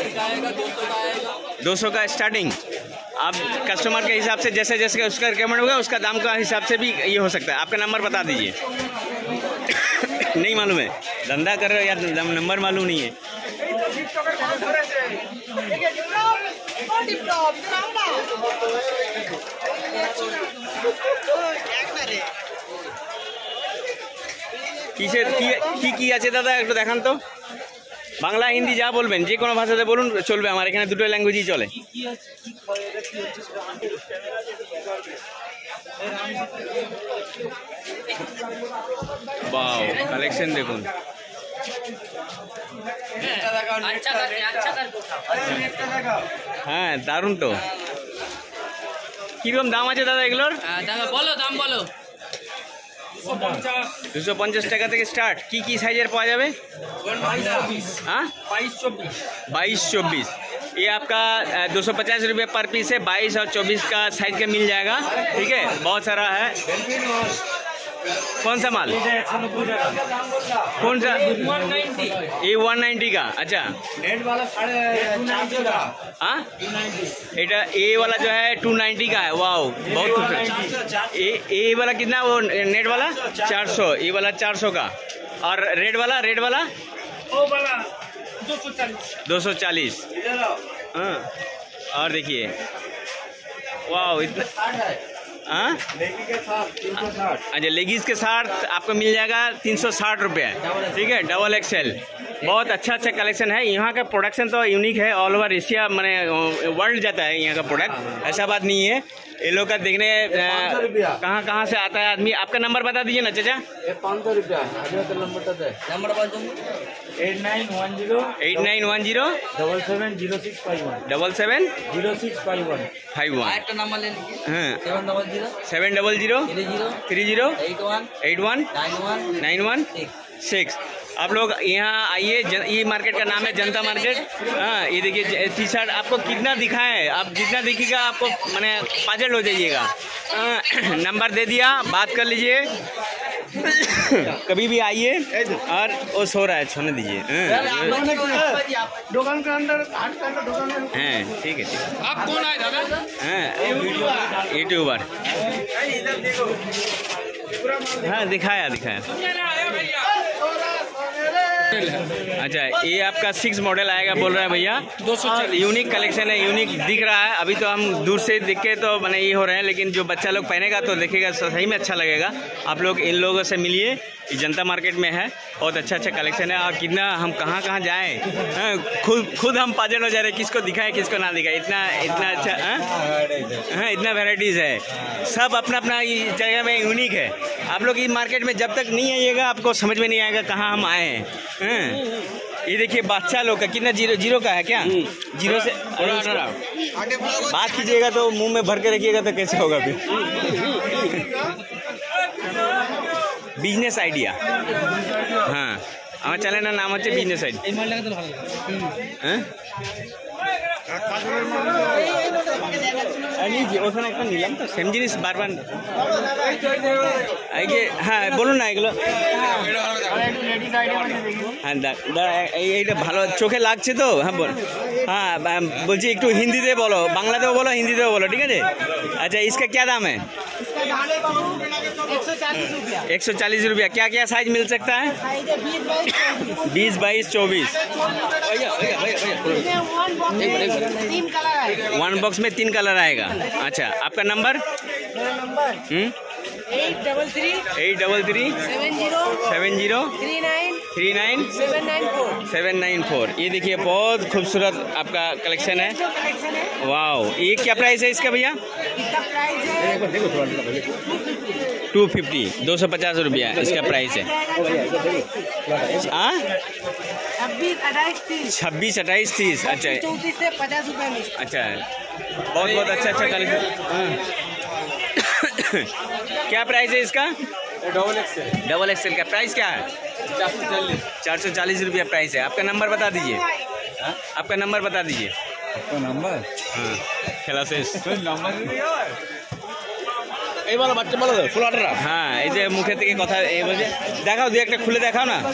दो सौ का स्टार्टिंग। आप कस्टमर के हिसाब से जैसे जैसे उसका रिकमेंड होगा उसका दाम का हिसाब से भी ये हो सकता है। आपका नंबर बता दीजिए। नहीं मालूम है, धंधा कर रहे हो या नंबर मालूम नहीं है? কিসের কি কি কি আছে দাদা একটু দেখান তো। বাংলা হিন্দি যা বলবেন, যে কোনো ভাষাতে বলুন চলবে, আমার এখানে দুটো ল্যাঙ্গুয়েজই চলে। বাও কালেকশন দেখুন। হ্যাঁ দারুণ তো। কিরকম দাম আছে দাদা এগুলোর? বলো দাম বলো। দুশো পঞ্চাশ টাকা থেকে স্টার্ট। কি কি সাইজের পাওয়া যাবে? हाँ बाईस चौबीस बाईस चौबीस ये आपका दो सौ पचास रुपये पर पीस है। बाईस और चौबीस का साइज का मिल जाएगा। ठीक है, बहुत सारा है। कौन सा माल? कौन सा? ये वन नाइन्टी का। अच्छा नेट वाला साढ़े चार सौ का। हाँ এটা ए वाला जो है टू नाइन्टी का है। वाओ बहुत खूबसूरत। ए ए वाला कितना? वो नेट वाला चार सौ, ये वाला चार सौ का। और रेड वाला रेड वाला वो वाला दो सौ चालीस। दो सौ चालीस। हाँ और देखिए वाओ इतना। हाँ अच्छा लेगीज के साथ आपको मिल जाएगा तीन सौ साठ रुपये। ठीक है, डबल एक्सएल। बहुत अच्छा अच्छा कलेक्शन है। यहाँ का प्रोडक्शन तो यूनिक है, ऑल ओवर एशिया मैंने वर्ल्ड जाता है यहाँ का प्रोडक्ट, ऐसा बात नहीं है। ये लोग का देखने कहाँ कहाँ से आता है आदमी। आपका नंबर बता दीजिए ना चाचा। पाँच सौ रुपया number eight nine one zero eight nine one zero double seven zero six five one double seven zero six five one five one number ले लीजिए। हाँ seven double zero seven double zero three zero three zero eight one eight one nine one nine one six. आप लोग यहाँ आइए, ये market का नाम है जनता मार्केट। हाँ ये देखिए टी शर्ट आपको कितना दिखाए, आप जितना दिखेगा आपको मैंने पागल हो जाइएगा। नंबर दे दिया, बात कर लीजिए। कभी भी आइए। और वो सो रहा है, छोड़ने दीजिए। दुकान के अंदर हाँ ठीक है ठीक है। आप कौन आए दादा? हाँ यूट्यूबर। हाँ दिखाया दिखाया। अच्छा ये आपका सिक्स मॉडल आएगा बोल रहा है भैया। दो सौ यूनिक कलेक्शन है, यूनिक दिख रहा है। अभी तो हम दूर से दिख के तो मैंने ये हो रहे हैं, लेकिन जो बच्चा लोग पहनेगा तो देखेगा सही में अच्छा लगेगा। आप लोग इन लोगों से मिलिए, जनता मार्केट में है, बहुत अच्छा अच्छा कलेक्शन है। और कितना हम कहाँ कहाँ जाएँ, खुद खुद हम पागल हो जा रहे हैं, किसको दिखाएं किसको ना दिखाएं, इतना इतना अच्छा। हाँ इतना वेराइटीज़ है, सब अपना अपना जगह में यूनिक है। आप लोग इस मार्केट में जब तक नहीं आइएगा आपको समझ में नहीं आएगा कहाँ हम आए हैं। ये देखिए बच्चा लोग का कितना जीरो जीरो का है क्या? जीरो से बात कीजिएगा तो मुंह में भर के रखिएगा तो कैसे होगा फिर? Business idea. हाँ আমার চ্যানেলের নাম হচ্ছে বিজনেস আইডি। হ্যাঁ ওখানে একটা নিলাম তো সেম জিনিস বারবার এই যে হ্যাঁ বলুন না এগুলো হ্যাঁ এইটা ভালো চোখে লাগছে তো হ্যাঁ বল হ্যাঁ বলছি একটু হিন্দিতে বলো বাংলাতেও বলো হিন্দিতেও বলো ঠিক আছে। अच्छा इसका क्या दाम है? एक सौ चालीस रुपया। क्या क्या साइज मिल सकता है? बीस बाईस चौबीस। वन बॉक्स में तीन कलर आएगा। अच्छा आपका number? Eight double three eight double three seven zero seven zero three nine three nine seven nine four seven nine four. ये देखिए बहुत खूबसूरत आपका कलेक्शन है। कलेक्शन है। वाओ ये क्या प्राइस है इसका भैया? इसका प्राइस है टू फिफ्टी दो सौ पचास रुपया इसका प्राइस है। हाँ छब्बीस अट्ठाईस तीस छब्बीस अट्ठाईस तीस। अच्छा चौंतीस से पचास रुपए में। अच्छा बहुत बहुत अच्छा अच्छा कलेक्शन। क्या प्राइस है इसका? डबल एक्सेल डबल एक्सेल का प्राइस क्या है? चार सौ चालीस चार सौ चालीस रुपया प्राइस है। आपका नंबर बता दीजिए। आपका नंबर बता दीजिए। आपका नंबर हाँ खेला से नंबर এই বলো বাচ্চা বলো ষোলো আঠারো। হ্যাঁ এই যে মুখে থেকে কথা এই বলছে দেখাও দুই একটা খুলে দেখাও না।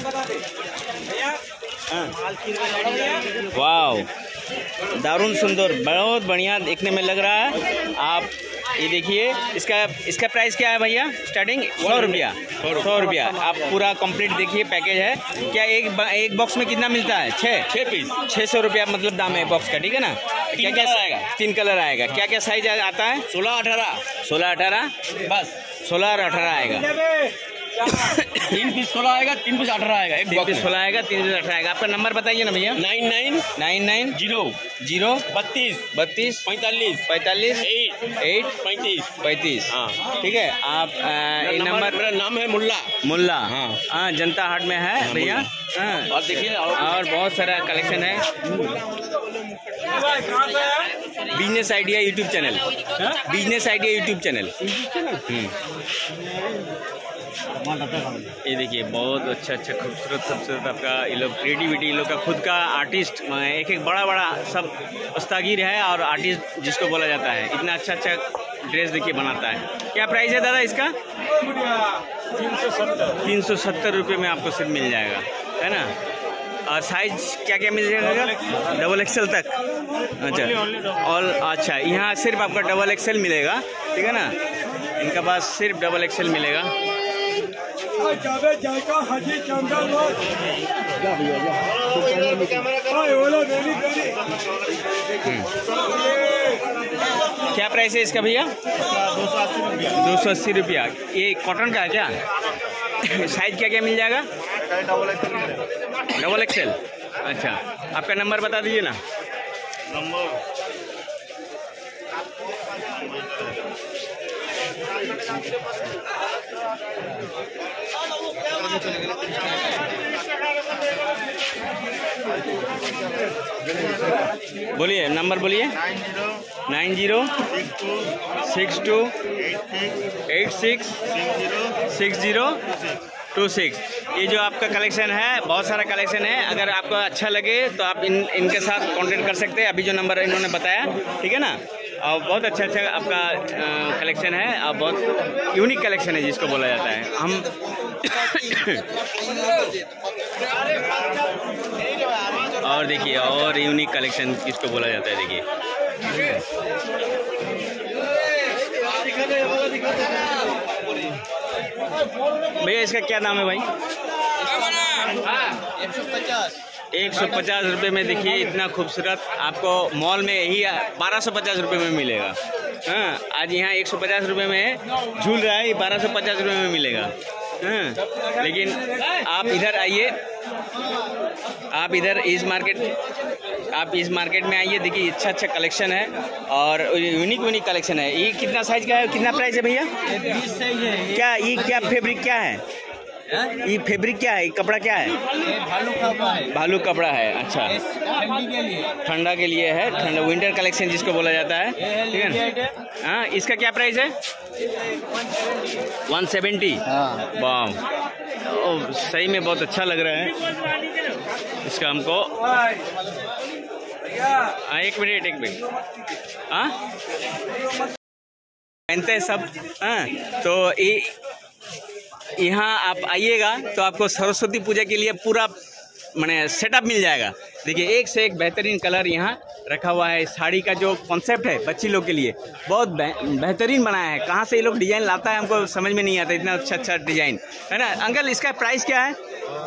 वाओ दारुण सुंदर बहुत बढ़िया देखने में लग रहा है। आप ये देखिए इसका इसका प्राइस क्या है भैया? स्टार्टिंग सौ रुपया सौ रुपया। आप पूरा कंप्लीट देखिए पैकेज है। क्या एक एक बॉक्स में कितना मिलता है? छः छः पीस छः सौ रुपया मतलब दाम है बॉक्स का ठीक है ना। क्या क्या आएगा? तीन कलर आएगा। क्या क्या साइज आता है? ষোলো আঠারো सोलह अठारह बस सोलह और अठारह आएगा। तीन पीस सोलह आएगा तीन पीस अठारह आएगा एक तीन बॉक्स पीस सोलह आएगा तीन पीस अठारह आएगा। आपका नंबर बताइए ना भैया। Nine nine nine nine zero zero बत्तीस बत्तीस पैंतालीस पैंतालीस एट एट पैंतीस। पैंतीस। हाँ ठीक है आप आ, ये नंबर मेरा नाम है मुल्ला। मुल्ला हाँ। हाँ जनता हाट में है भैया। हाँ और देखिए और बहुत सारा कलेक्शन है। Business idea YouTube channel business idea YouTube channel. ये देखिए बहुत अच्छा अच्छा खूबसूरत खूबसूरत आपका ये लोग क्रिएटिविटी ये लोग का खुद का आर्टिस्ट एक एक बड़ा बड़ा सब उस्तागिर है और आर्टिस्ट जिसको बोला जाता है। इतना अच्छा अच्छा ड्रेस देखिए बनाता है। क्या प्राइस है दादा इसका? तीन सौ सत्तर तीन सौ सत्तर रुपये में आपको सिर्फ मिल जाएगा है ना। और साइज क्या क्या मिल जाएगा? डबल एक्सेल तक। अच्छा और अच्छा यहाँ सिर्फ आपका डबल एक्सेल मिलेगा ठीक है ना। इनका पास सिर्फ डबल एक्सेल मिलेगा। क्या प्राइस है इसका भैया? दो सौ अस्सी रुपया। ये कॉटन का है क्या? साइज क्या क्या मिल जाएगा? Double XL. अच्छा आपका नंबर बता दीजिए ना। नंबर बोलिए नंबर बोलिए। Nine zero nine zero six two six two eight six eight six six six zero zero two six. ये जो आपका कलेक्शन है बहुत सारा कलेक्शन है। अगर आपको अच्छा लगे तो आप इन इनके साथ कांटेक्ट कर सकते हैं। अभी जो नंबर इन्होंने बताया ठीक है ना। और बहुत अच्छा अच्छा आपका कलेक्शन है और बहुत यूनिक कलेक्शन है जिसको बोला जाता है। हम और देखिए और यूनिक कलेक्शन किसको बोला जाता है देखिए। भैया इसका क्या दाम है भाई? एक सौ पचास एक सौ पचास रुपये में देखिए इतना खूबसूरत आपको मॉल में यही बारह सौ पचास रुपये में मिलेगा। हाँ आज यहाँ एक सौ पचास रुपये में झूल रहा है, बारह सौ पचास रुपये में मिलेगा। हाँ लेकिन आप इधर आइए, आप इधर इस मार्केट आप इस मार्केट में आइए, देखिए अच्छा अच्छा कलेक्शन है और यूनिक यूनिक कलेक्शन है। ये कितना साइज का है, कितना प्राइस है भैया? बीस साइज है। क्या ये क्या फैब्रिक क्या है? ये फैब्रिक क्या है, कपड़ा क्या है? ये भालू कपड़ा है। भालू कपड़ा है। अच्छा ठंडी के लिए, ठंडा के लिए है, ठंडा विंटर कलेक्शन जिसको बोला जाता है। ठीक है ना? हाँ इसका क्या प्राइस है? One seventy. हाँ वाह ओ, सही में बहुत अच्छा लग रहा है इसका हमको। हाँ एक मिनट एक मिनट हाँ पहनते हैं सब। हाँ तो ये यहाँ आप आइएगा तो आपको सरस्वती पूजा के लिए पूरा माने सेटअप मिल जाएगा। देखिए एक से एक बेहतरीन कलर यहाँ रखा हुआ है। साड़ी का जो कॉन्सेप्ट है बच्ची लोग के लिए बहुत बेहतरीन बनाया है। कहाँ से ये लोग डिजाइन लाता है हमको समझ में नहीं आता, इतना अच्छा अच्छा डिजाइन है ना। अंकल इसका प्राइस क्या है?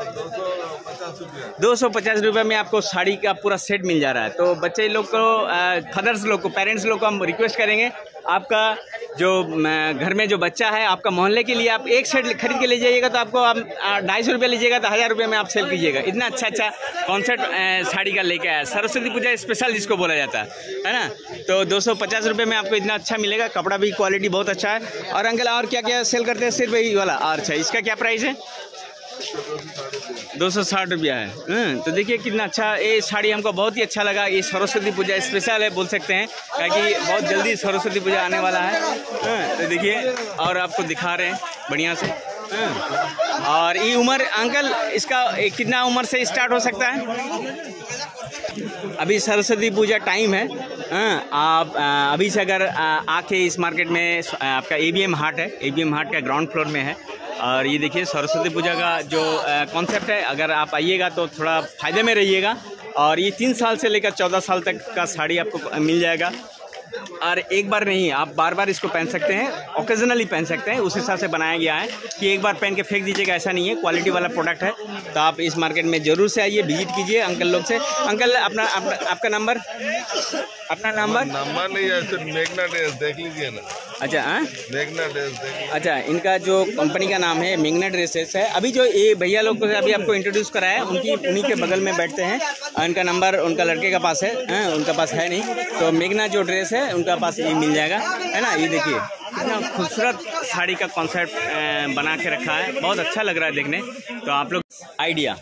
दो सौ पचास रुपये में आपको साड़ी का पूरा सेट मिल जा रहा है। तो बच्चे लोग को, फादर्स लोग को, पेरेंट्स लोग को हम रिक्वेस्ट करेंगे, आपका जो घर में जो बच्चा है आपका मोहल्ले के लिए आप एक सेट खरीद के ले जाइएगा तो आपको आप ढाई सौ रुपये लीजिएगा तो हज़ार रुपये में आप सेल कीजिएगा। इतना अच्छा अच्छा कॉन्सेप्ट साड़ी का लेके आया, सरस्वती पूजा स्पेशल जिसको बोला जाता है है ना। तो दो सौ पचास रुपये में आपको इतना अच्छा मिलेगा, कपड़ा भी क्वालिटी बहुत अच्छा है। और अंकल और क्या क्या सेल करते हैं? सिर्फ यही वाला। अच्छा इसका क्या प्राइस है? दो सौ साठ रुपया है। तो देखिए कितना अच्छा ये साड़ी हमको बहुत ही अच्छा लगा। ये सरस्वती पूजा स्पेशल है बोल सकते हैं, क्योंकि बहुत जल्दी सरस्वती पूजा आने वाला है। तो देखिए और आपको दिखा रहे हैं बढ़िया से। और ये उम्र अंकल इसका कितना उम्र से स्टार्ट हो सकता है? अभी सरस्वती पूजा टाइम है। आप अभी से अगर आके इस मार्केट में, आपका ए बी एम हाट है, ए बी एम हाट का ग्राउंड फ्लोर में है। और ये देखिए सरस्वती पूजा का जो कॉन्सेप्ट है, अगर आप आइएगा तो थोड़ा फ़ायदे में रहिएगा। और ये तीन साल से लेकर चौदह साल तक का साड़ी आपको मिल जाएगा। और एक बार नहीं, आप बार बार इसको पहन सकते हैं, ओकेजनली पहन सकते हैं। उस हिसाब से बनाया गया है कि एक बार पहन के फेंक दीजिएगा, ऐसा नहीं है। क्वालिटी वाला प्रोडक्ट है। तो आप इस मार्केट में ज़रूर से आइए, विजिट कीजिए अंकल लोग से। अंकल अपना, अपना आपका नंबर अपना नंबर नंबर नहीं है, सिर्फ मेघना ड्रेस देख लीजिए ना। अच्छा हाँ मेघना ड्रेस देख। अच्छा इनका जो कंपनी का नाम है मेघना ड्रेसेस है। अभी जो ये भैया लोग को अभी आपको इंट्रोड्यूस कराया, उनकी उन्हीं के बगल में बैठते हैं। इनका नंबर उनका लड़के का पास है, है उनका पास है नहीं। तो मेघना जो ड्रेस है उनका पास ये मिल जाएगा, है ना। ये देखिए कितना खूबसूरत साड़ी का कॉन्सेप्ट बना के रखा है, बहुत अच्छा लग रहा है देखने। तो आप लोग आइडिया।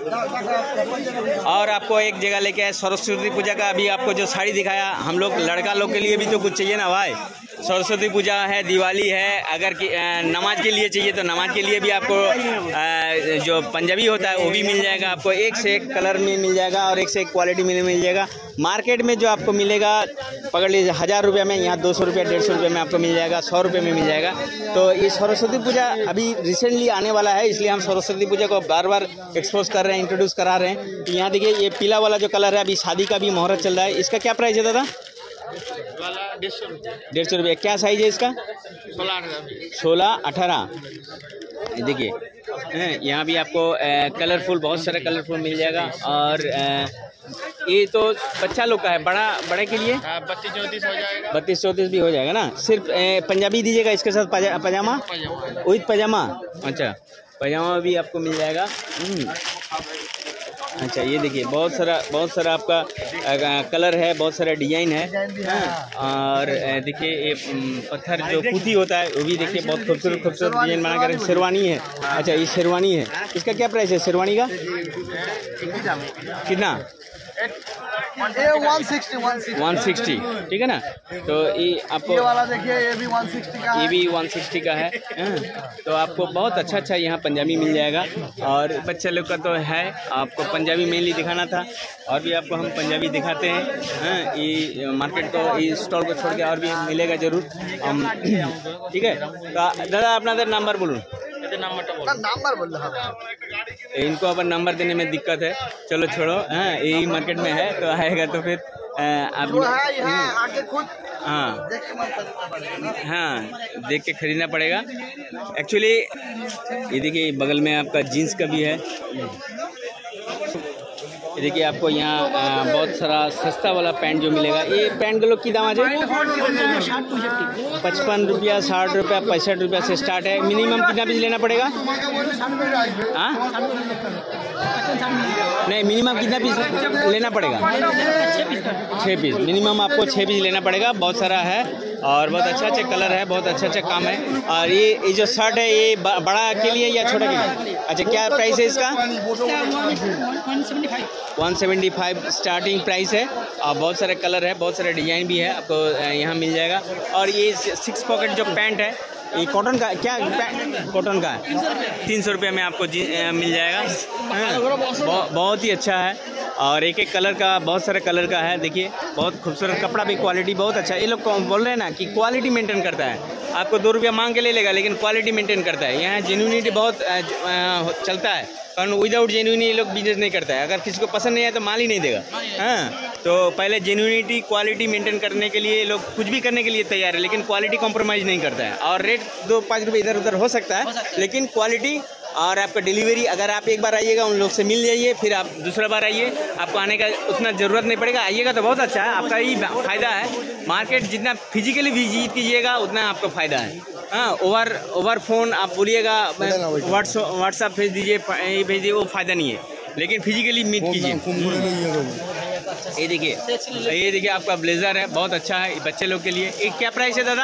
और आपको एक जगह लेके आए सरस्वती पूजा का। अभी आपको जो साड़ी दिखाया, हम लोग लड़का लोग के लिए भी तो कुछ चाहिए ना भाई। सरस्वती पूजा है, दिवाली है, अगर नमाज के लिए चाहिए तो नमाज के लिए भी आपको जो पंजाबी होता है वो भी मिल जाएगा। आपको एक से एक कलर में मिल जाएगा और एक से एक क्वालिटी में मिल जाएगा। मार्केट में जो आपको मिलेगा पकड़ लीजिए हज़ार रुपये में, यहाँ दो सौ रुपये डेढ़ सौ रुपये में आपको मिल जाएगा, सौ रुपये में मिल जाएगा। तो ये सरस्वती पूजा अभी रिसेंटली आने वाला है, इसलिए हम सरस्वती पूजा को बार बार एक्सपोज कर रहे हैं, इंट्रोड्यूस करा रहे हैं। तो यहाँ देखिए ये पीला वाला जो कलर है, अभी शादी का भी मुहूर्त चल रहा है। इसका क्या प्राइस है दादा? डेढ़ सौ रुपये। क्या साइज है इसका? सोलह अठारह। देखिए यहाँ भी आपको कलरफुल, बहुत सारा कलरफुल मिल जाएगा। और आ, ये तो बच्चा लोग का है, बड़ा बड़े के लिए बत्तीस चौंतीस हो जाएगा। बत्तीस चौंतीस भी हो जाएगा ना। सिर्फ ए, पंजाबी दीजिएगा इसके साथ पजा, पजामा विद पजामा। अच्छा पजामा भी आपको मिल जाएगा। अच्छा ये देखिए बहुत सारा बहुत सारा आपका कलर है, बहुत सारा डिजाइन है। और देखिए ये पत्थर जो पुती होता है वो भी देखिए बहुत खूबसूरत खूबसूरत डिजाइन बना कर। शेरवानी है। अच्छा ये शेरवानी है, इसका क्या प्राइस है शेरवानी का? कितना? One sixty. ठीक है ना। तो ये आपको ये वाला देखिए, ये भी वन सिक्सटी का है। ये भी वन सिक्सटी का है। तो आपको बहुत अच्छा अच्छा यहाँ पंजाबी मिल जाएगा। और बच्चे लोग का तो है, आपको पंजाबी मेनली दिखाना था, और भी आपको हम पंजाबी दिखाते हैं। ये मार्केट को, ये स्टॉल को छोड़ के और भी मिलेगा जरूर हम। ठीक है। तो दादा अपना नंबर बोलूँ? नंबर बोल रहा इनको अपन नंबर देने में दिक्कत है, चलो छोड़ो। हाँ यही मार्केट में है, तो आएगा तो फिर आप आके खुद हाँ देख के हाँ देख के खरीदना पड़ेगा। एक्चुअली ये देखिए बगल में आपका जीन्स का भी है। ये देखिए आपको यहाँ बहुत सारा सस्ता वाला पैंट जो मिलेगा। ये पैंट के लोग की दाम आ जाए पचपन रुपया, साठ रुपया, पैंसठ रुपया से स्टार्ट है। मिनिमम कितना पीस लेना पड़ेगा? हाँ नहीं, मिनिमम कितना पीस लेना पड़ेगा? छः पीस मिनिमम आपको छः पीस लेना पड़ेगा। बहुत सारा है और बहुत अच्छा अच्छा कलर है, बहुत अच्छा अच्छा काम है। और ये ये जो शर्ट है ये बड़ा के लिए या छोटा के लिए? अच्छा क्या प्राइस है इसका? One seventy five starting price है। और बहुत सारे कलर है, बहुत सारे डिजाइन भी है, आपको यहाँ मिल जाएगा। और ये सिक्स पॉकेट जो पैंट है ये कॉटन का क्या कॉटन का है, तीन सौ रुपये में आपको जी, ए, मिल जाएगा। हाँ, बहुत बहुत ही अच्छा है और एक एक कलर का, बहुत सारे कलर का है। देखिए बहुत खूबसूरत कपड़ा भी, क्वालिटी बहुत अच्छा है। ये लोग बोल रहे हैं ना कि क्वालिटी मेंटेन करता है, आपको दो रुपया मांग के ले लेगा लेकिन क्वालिटी मेंटेन करता है। यहाँ जेन्युइनिटी बहुत आ, आ, चलता है, कारण विदाउट जेन्युइनिटी ये लोग बिजनेस नहीं करता है। अगर किसी को पसंद नहीं है तो माल ही नहीं देगा। हाँ, तो पहले जेन्युइनिटी क्वालिटी मेंटेन करने के लिए लोग कुछ भी करने के लिए तैयार है, लेकिन क्वालिटी कॉम्प्रोमाइज़ नहीं करता है। और रेट दो पाँच रुपये इधर उधर हो सकता है, लेकिन क्वालिटी और आपका डिलीवरी, अगर आप एक बार आइएगा उन लोग से मिल जाइए, फिर आप दूसरा बार आइए, आपको आने का उतना ज़रूरत नहीं पड़ेगा। आइएगा तो बहुत अच्छा है, आपका ही फ़ायदा है। मार्केट जितना फिजिकली विजिट कीजिएगा उतना आपको फ़ायदा है। हाँ, ओवर ओवर फ़ोन आप बोलिएगा व्हाट्सअप व्हाट्सअप भेज दीजिए, भेज दीजिए, वो फ़ायदा नहीं है, लेकिन फिजिकली मीट कीजिए। ये देखिए, ये देखिए आपका ब्लेजर है, बहुत अच्छा है बच्चे लोग के लिए। एक क्या प्राइस है दादा?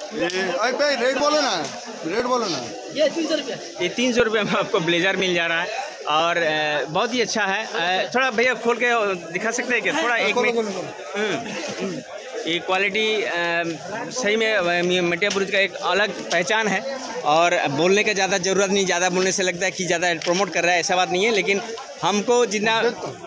रेट बोलो ना, रेट बोलो ना। ये तीन सौ रुपया, ये तीन सौ रुपये में आपको ब्लेजर मिल जा रहा है और अ, बहुत ही अच्छा है। अ, थोड़ा भैया खोल के दिखा सकते हैं क्या थोड़ा? एक मिनट। ये क्वालिटी सही में मटिया बुरुज का एक अलग पहचान है और बोलने का ज़्यादा ज़रूरत नहीं, ज़्यादा बोलने से लगता है कि ज़्यादा प्रमोट कर रहा है, ऐसा बात नहीं है। लेकिन हमको जितना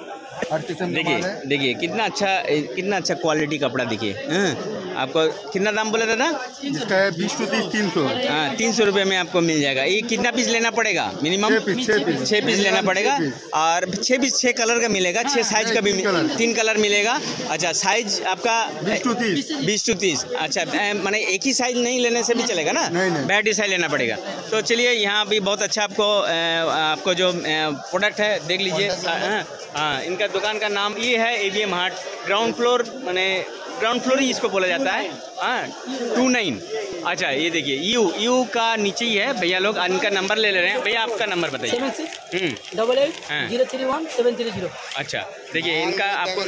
देखिए देखिए कितना अच्छा कितना अच्छा क्वालिटी कपड़ा देखिए। आपको कितना दाम बोला दादा? इसका है बीस टू तीस, तीन सौ। हाँ, तीन सौ रुपये में आपको मिल जाएगा। ये कितना पीस लेना पड़ेगा? मिनिमम छः पीस लेना पड़ेगा और छः पीस छः कलर का मिलेगा, छः साइज का भी, तीन कलर मिलेगा। अच्छा, साइज आपका बीस टू तीस, बीस टू तीस। अच्छा, माने एक ही साइज नहीं लेने से भी चलेगा ना? वैरायटी साइज लेना पड़ेगा। तो चलिए, यहाँ भी बहुत अच्छा आपको आपको जो प्रोडक्ट है देख लीजिए। हाँ, इनका दुकान का नाम ये है एवीएम हार्ट, ग्राउंड फ्लोर, माने ग्राउंड फ्लोर ही इसको बोला जाता है। हाँ, टू नाइन। अच्छा, ये देखिए यू यू का नीचे ही है भैया लोग, इनका नंबर ले ले रहे हैं। भैया आपका नंबर बताइए। Double eight zero three one seven three zero. अच्छा, देखिए इनका आपको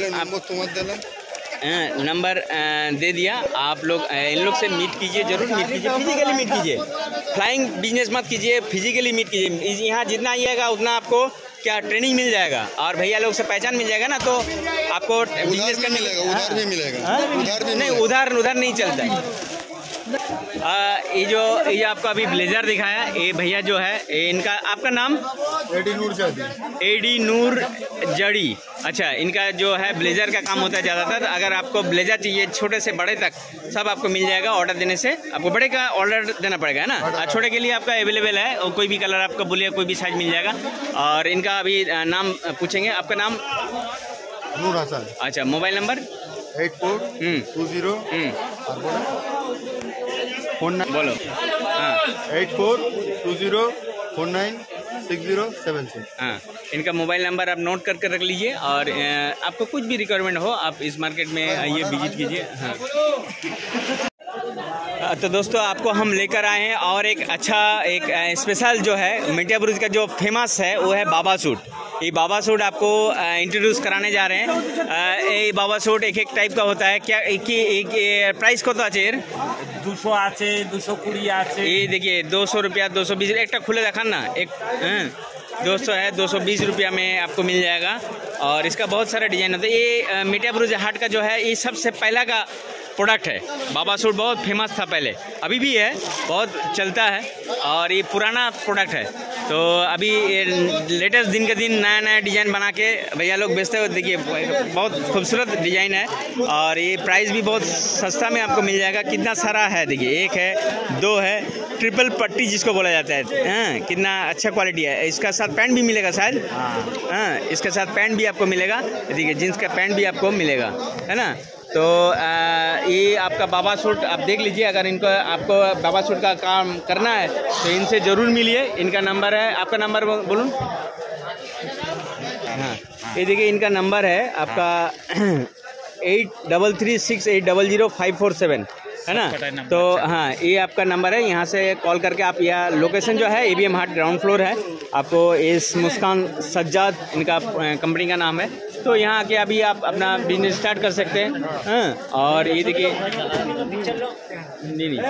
नंबर दे दिया। आप लोग इन लोग से मीट कीजिए, जरूर मीट कीजिए, फिजिकली मीट कीजिए, फ्लाइंग बिजनेस मत कीजिए, फिजिकली मीट कीजिए। यहाँ जितना आइएगा उतना आपको क्या ट्रेनिंग मिल जाएगा और भैया लोग से पहचान मिल जाएगा ना, तो आपको बिजनेस करने उधार भी मिलेगा, उधार भी नहीं, उधार उधार नहीं चलता है। आ, ये जो ये आपको अभी ब्लेजर दिखाया, ये भैया जो है, ये इनका आपका नाम? एडी नूर जड़ी। एडी नूर जड़ी। अच्छा, इनका जो है ब्लेजर का काम होता है ज़्यादातर। अगर आपको ब्लेजर चाहिए छोटे से बड़े तक सब आपको मिल जाएगा। ऑर्डर देने से आपको बड़े का ऑर्डर देना पड़ेगा, है ना? छोटे के लिए आपका अवेलेबल है, और कोई भी कलर आपको बोलिए, कोई भी साइज मिल जाएगा। और इनका अभी नाम पूछेंगे। आपका नाम? नूर हसन। अच्छा, mobile number? Eight four two zero four nine बोलो। हाँ, eight four two zero four nine six zero seven six. हाँ, इनका मोबाइल नंबर आप नोट करके रख लीजिए और अ, आपको कुछ भी रिक्वायरमेंट हो आप इस मार्केट में आइए, विजिट कीजिए। हाँ, तो दोस्तों आपको हम लेकर आए हैं और एक अच्छा एक स्पेशल जो है मटिया बुरुज का जो फेमस है वो है बाबा सूट। ये बाबा सूट आपको इंट्रोड्यूस कराने जा रहे हैं। ये बाबा सूट एक एक टाइप का होता है। क्या एक एक प्राइस कत আছে? দুশো আছে, দুশো কুড়ি আছে। ये देखिए दो सौ रुपया, दो सौ बीस। एक खुले दिखा ना, एक दो सौ है, दो सौ बीस रुपया में आपको मिल जाएगा। और इसका बहुत सारा डिजाइन होता है। ये मटिया बुरुज हाट का जो है, ये सबसे पहला का प्रोडक्ट है। बाबा सूट बहुत फेमस था पहले, अभी भी है, बहुत चलता है और ये पुराना प्रोडक्ट है। तो अभी लेटेस्ट दिन के दिन नया नया डिज़ाइन बना के भैया लोग बेचते हुए देखिए, बहुत खूबसूरत डिज़ाइन है और ये प्राइस भी बहुत सस्ता में आपको मिल जाएगा। कितना सारा है देखिए, एक है, दो है, ट्रिपल पट्टी जिसको बोला जाता है। हाँ, कितना अच्छा क्वालिटी है। इसका साथ पैंट भी मिलेगा शायद। हाँ, इसके साथ पैंट भी आपको मिलेगा। देखिए जीन्स का पैंट भी आपको मिलेगा, है ना? तो आ, ये आपका बाबा सूट आप देख लीजिए। अगर इनको आपको बाबा सूट का काम करना है तो इनसे ज़रूर मिलिए। इनका नंबर है, आपका नंबर बोलूँ? हाँ, ये देखिए इनका नंबर है आपका eight double three six eight double zero five four seven, है ना? तो हाँ, ये आपका नंबर है। यहाँ से कॉल करके आप, यह लोकेशन जो है एवीएम हाट ग्राउंड फ्लोर है। आपको इस मुस्कान सज्जाद इनका कंपनी का नाम है। तो यहाँ आके अभी आप अपना बिजनेस स्टार्ट कर सकते हैं। हाँ, और ये देखिए नहीं नहीं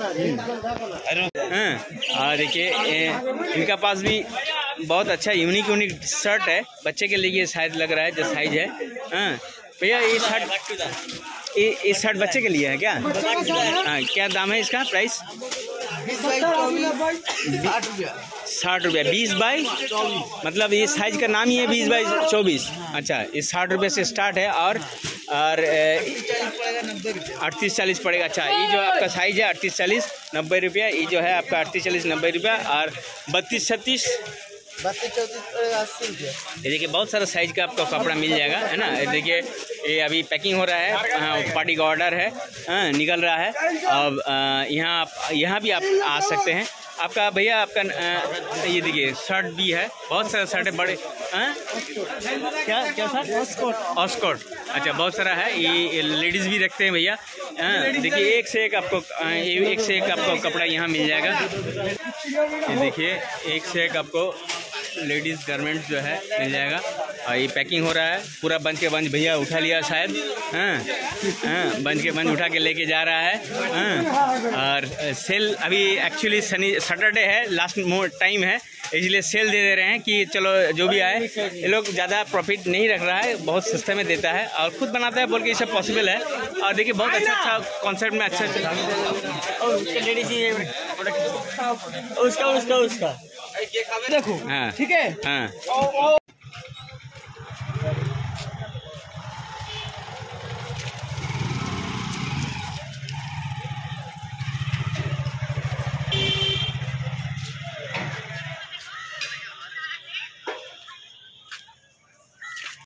हाँ, और देखिए इनका पास भी बहुत अच्छा यूनिक यूनिक शर्ट है। बच्चे के लिए शायद लग रहा है जो साइज है। हाँ भैया, ये शर्ट ये ये शर्ट बच्चे के लिए है क्या? हाँ, क्या दाम है इसका? प्राइस साठ रुपया बीस बाई मतलब ये साइज का नाम ही है बीस बाई चौबीस। अच्छा, ये साठ रुपये से स्टार्ट है और और अड़तीस चालीस पड़ेगा। अच्छा, ये जो आपका साइज है अड़तीस चालीस नब्बे रुपया, ये जो है आपका अड़तीस चालीस नब्बे रुपया और बत्तीस छत्तीस बत्तीस चौतीस पड़ेगा अस्सी रुपया। ये देखिए बहुत सारा साइज का आपका कपड़ा मिल जाएगा, है ना। ये देखिए ये अभी पैकिंग हो रहा है, हाँ, पार्टी का ऑर्डर है, हाँ, निकल रहा है। अब यहाँ आप यहाँ भी आप आ सकते हैं। आपका भैया आपका आ, ये देखिए शर्ट भी है, बहुत सारा शर्ट है बड़े, हाँ? क्या क्या सर? ऑस्कोट। ऑस्कोट, अच्छा बहुत सारा है। ये, ये लेडीज़ भी रखते हैं भैया, हाँ। देखिए एक से एक आपको एक से एक आपको कपड़ा यहाँ मिल जाएगा। ये देखिए एक से एक आपको लेडीज़ गारमेंट्स जो है मिल जाएगा। और ये पैकिंग हो रहा है पूरा, बंच के बंच भैया उठा लिया शायद, हाँ हाँ, बंच के बंच उठा के लेके जा रहा है, हाँ। और सेल अभी एक्चुअली शनि सैटरडे है, लास्ट मोर टाइम है, इसलिए सेल दे दे रहे हैं कि चलो जो भी आए। ये लोग ज़्यादा प्रॉफिट नहीं रख रहा है, बहुत सस्ते में देता है और खुद बनाता है बोल के ये सब पॉसिबल है। और देखिए बहुत अच्छा अच्छा कॉन्सेप्ट में अच्छा अच्छा उसका उसका उसका देखो, हाँ ठीक है। हाँ और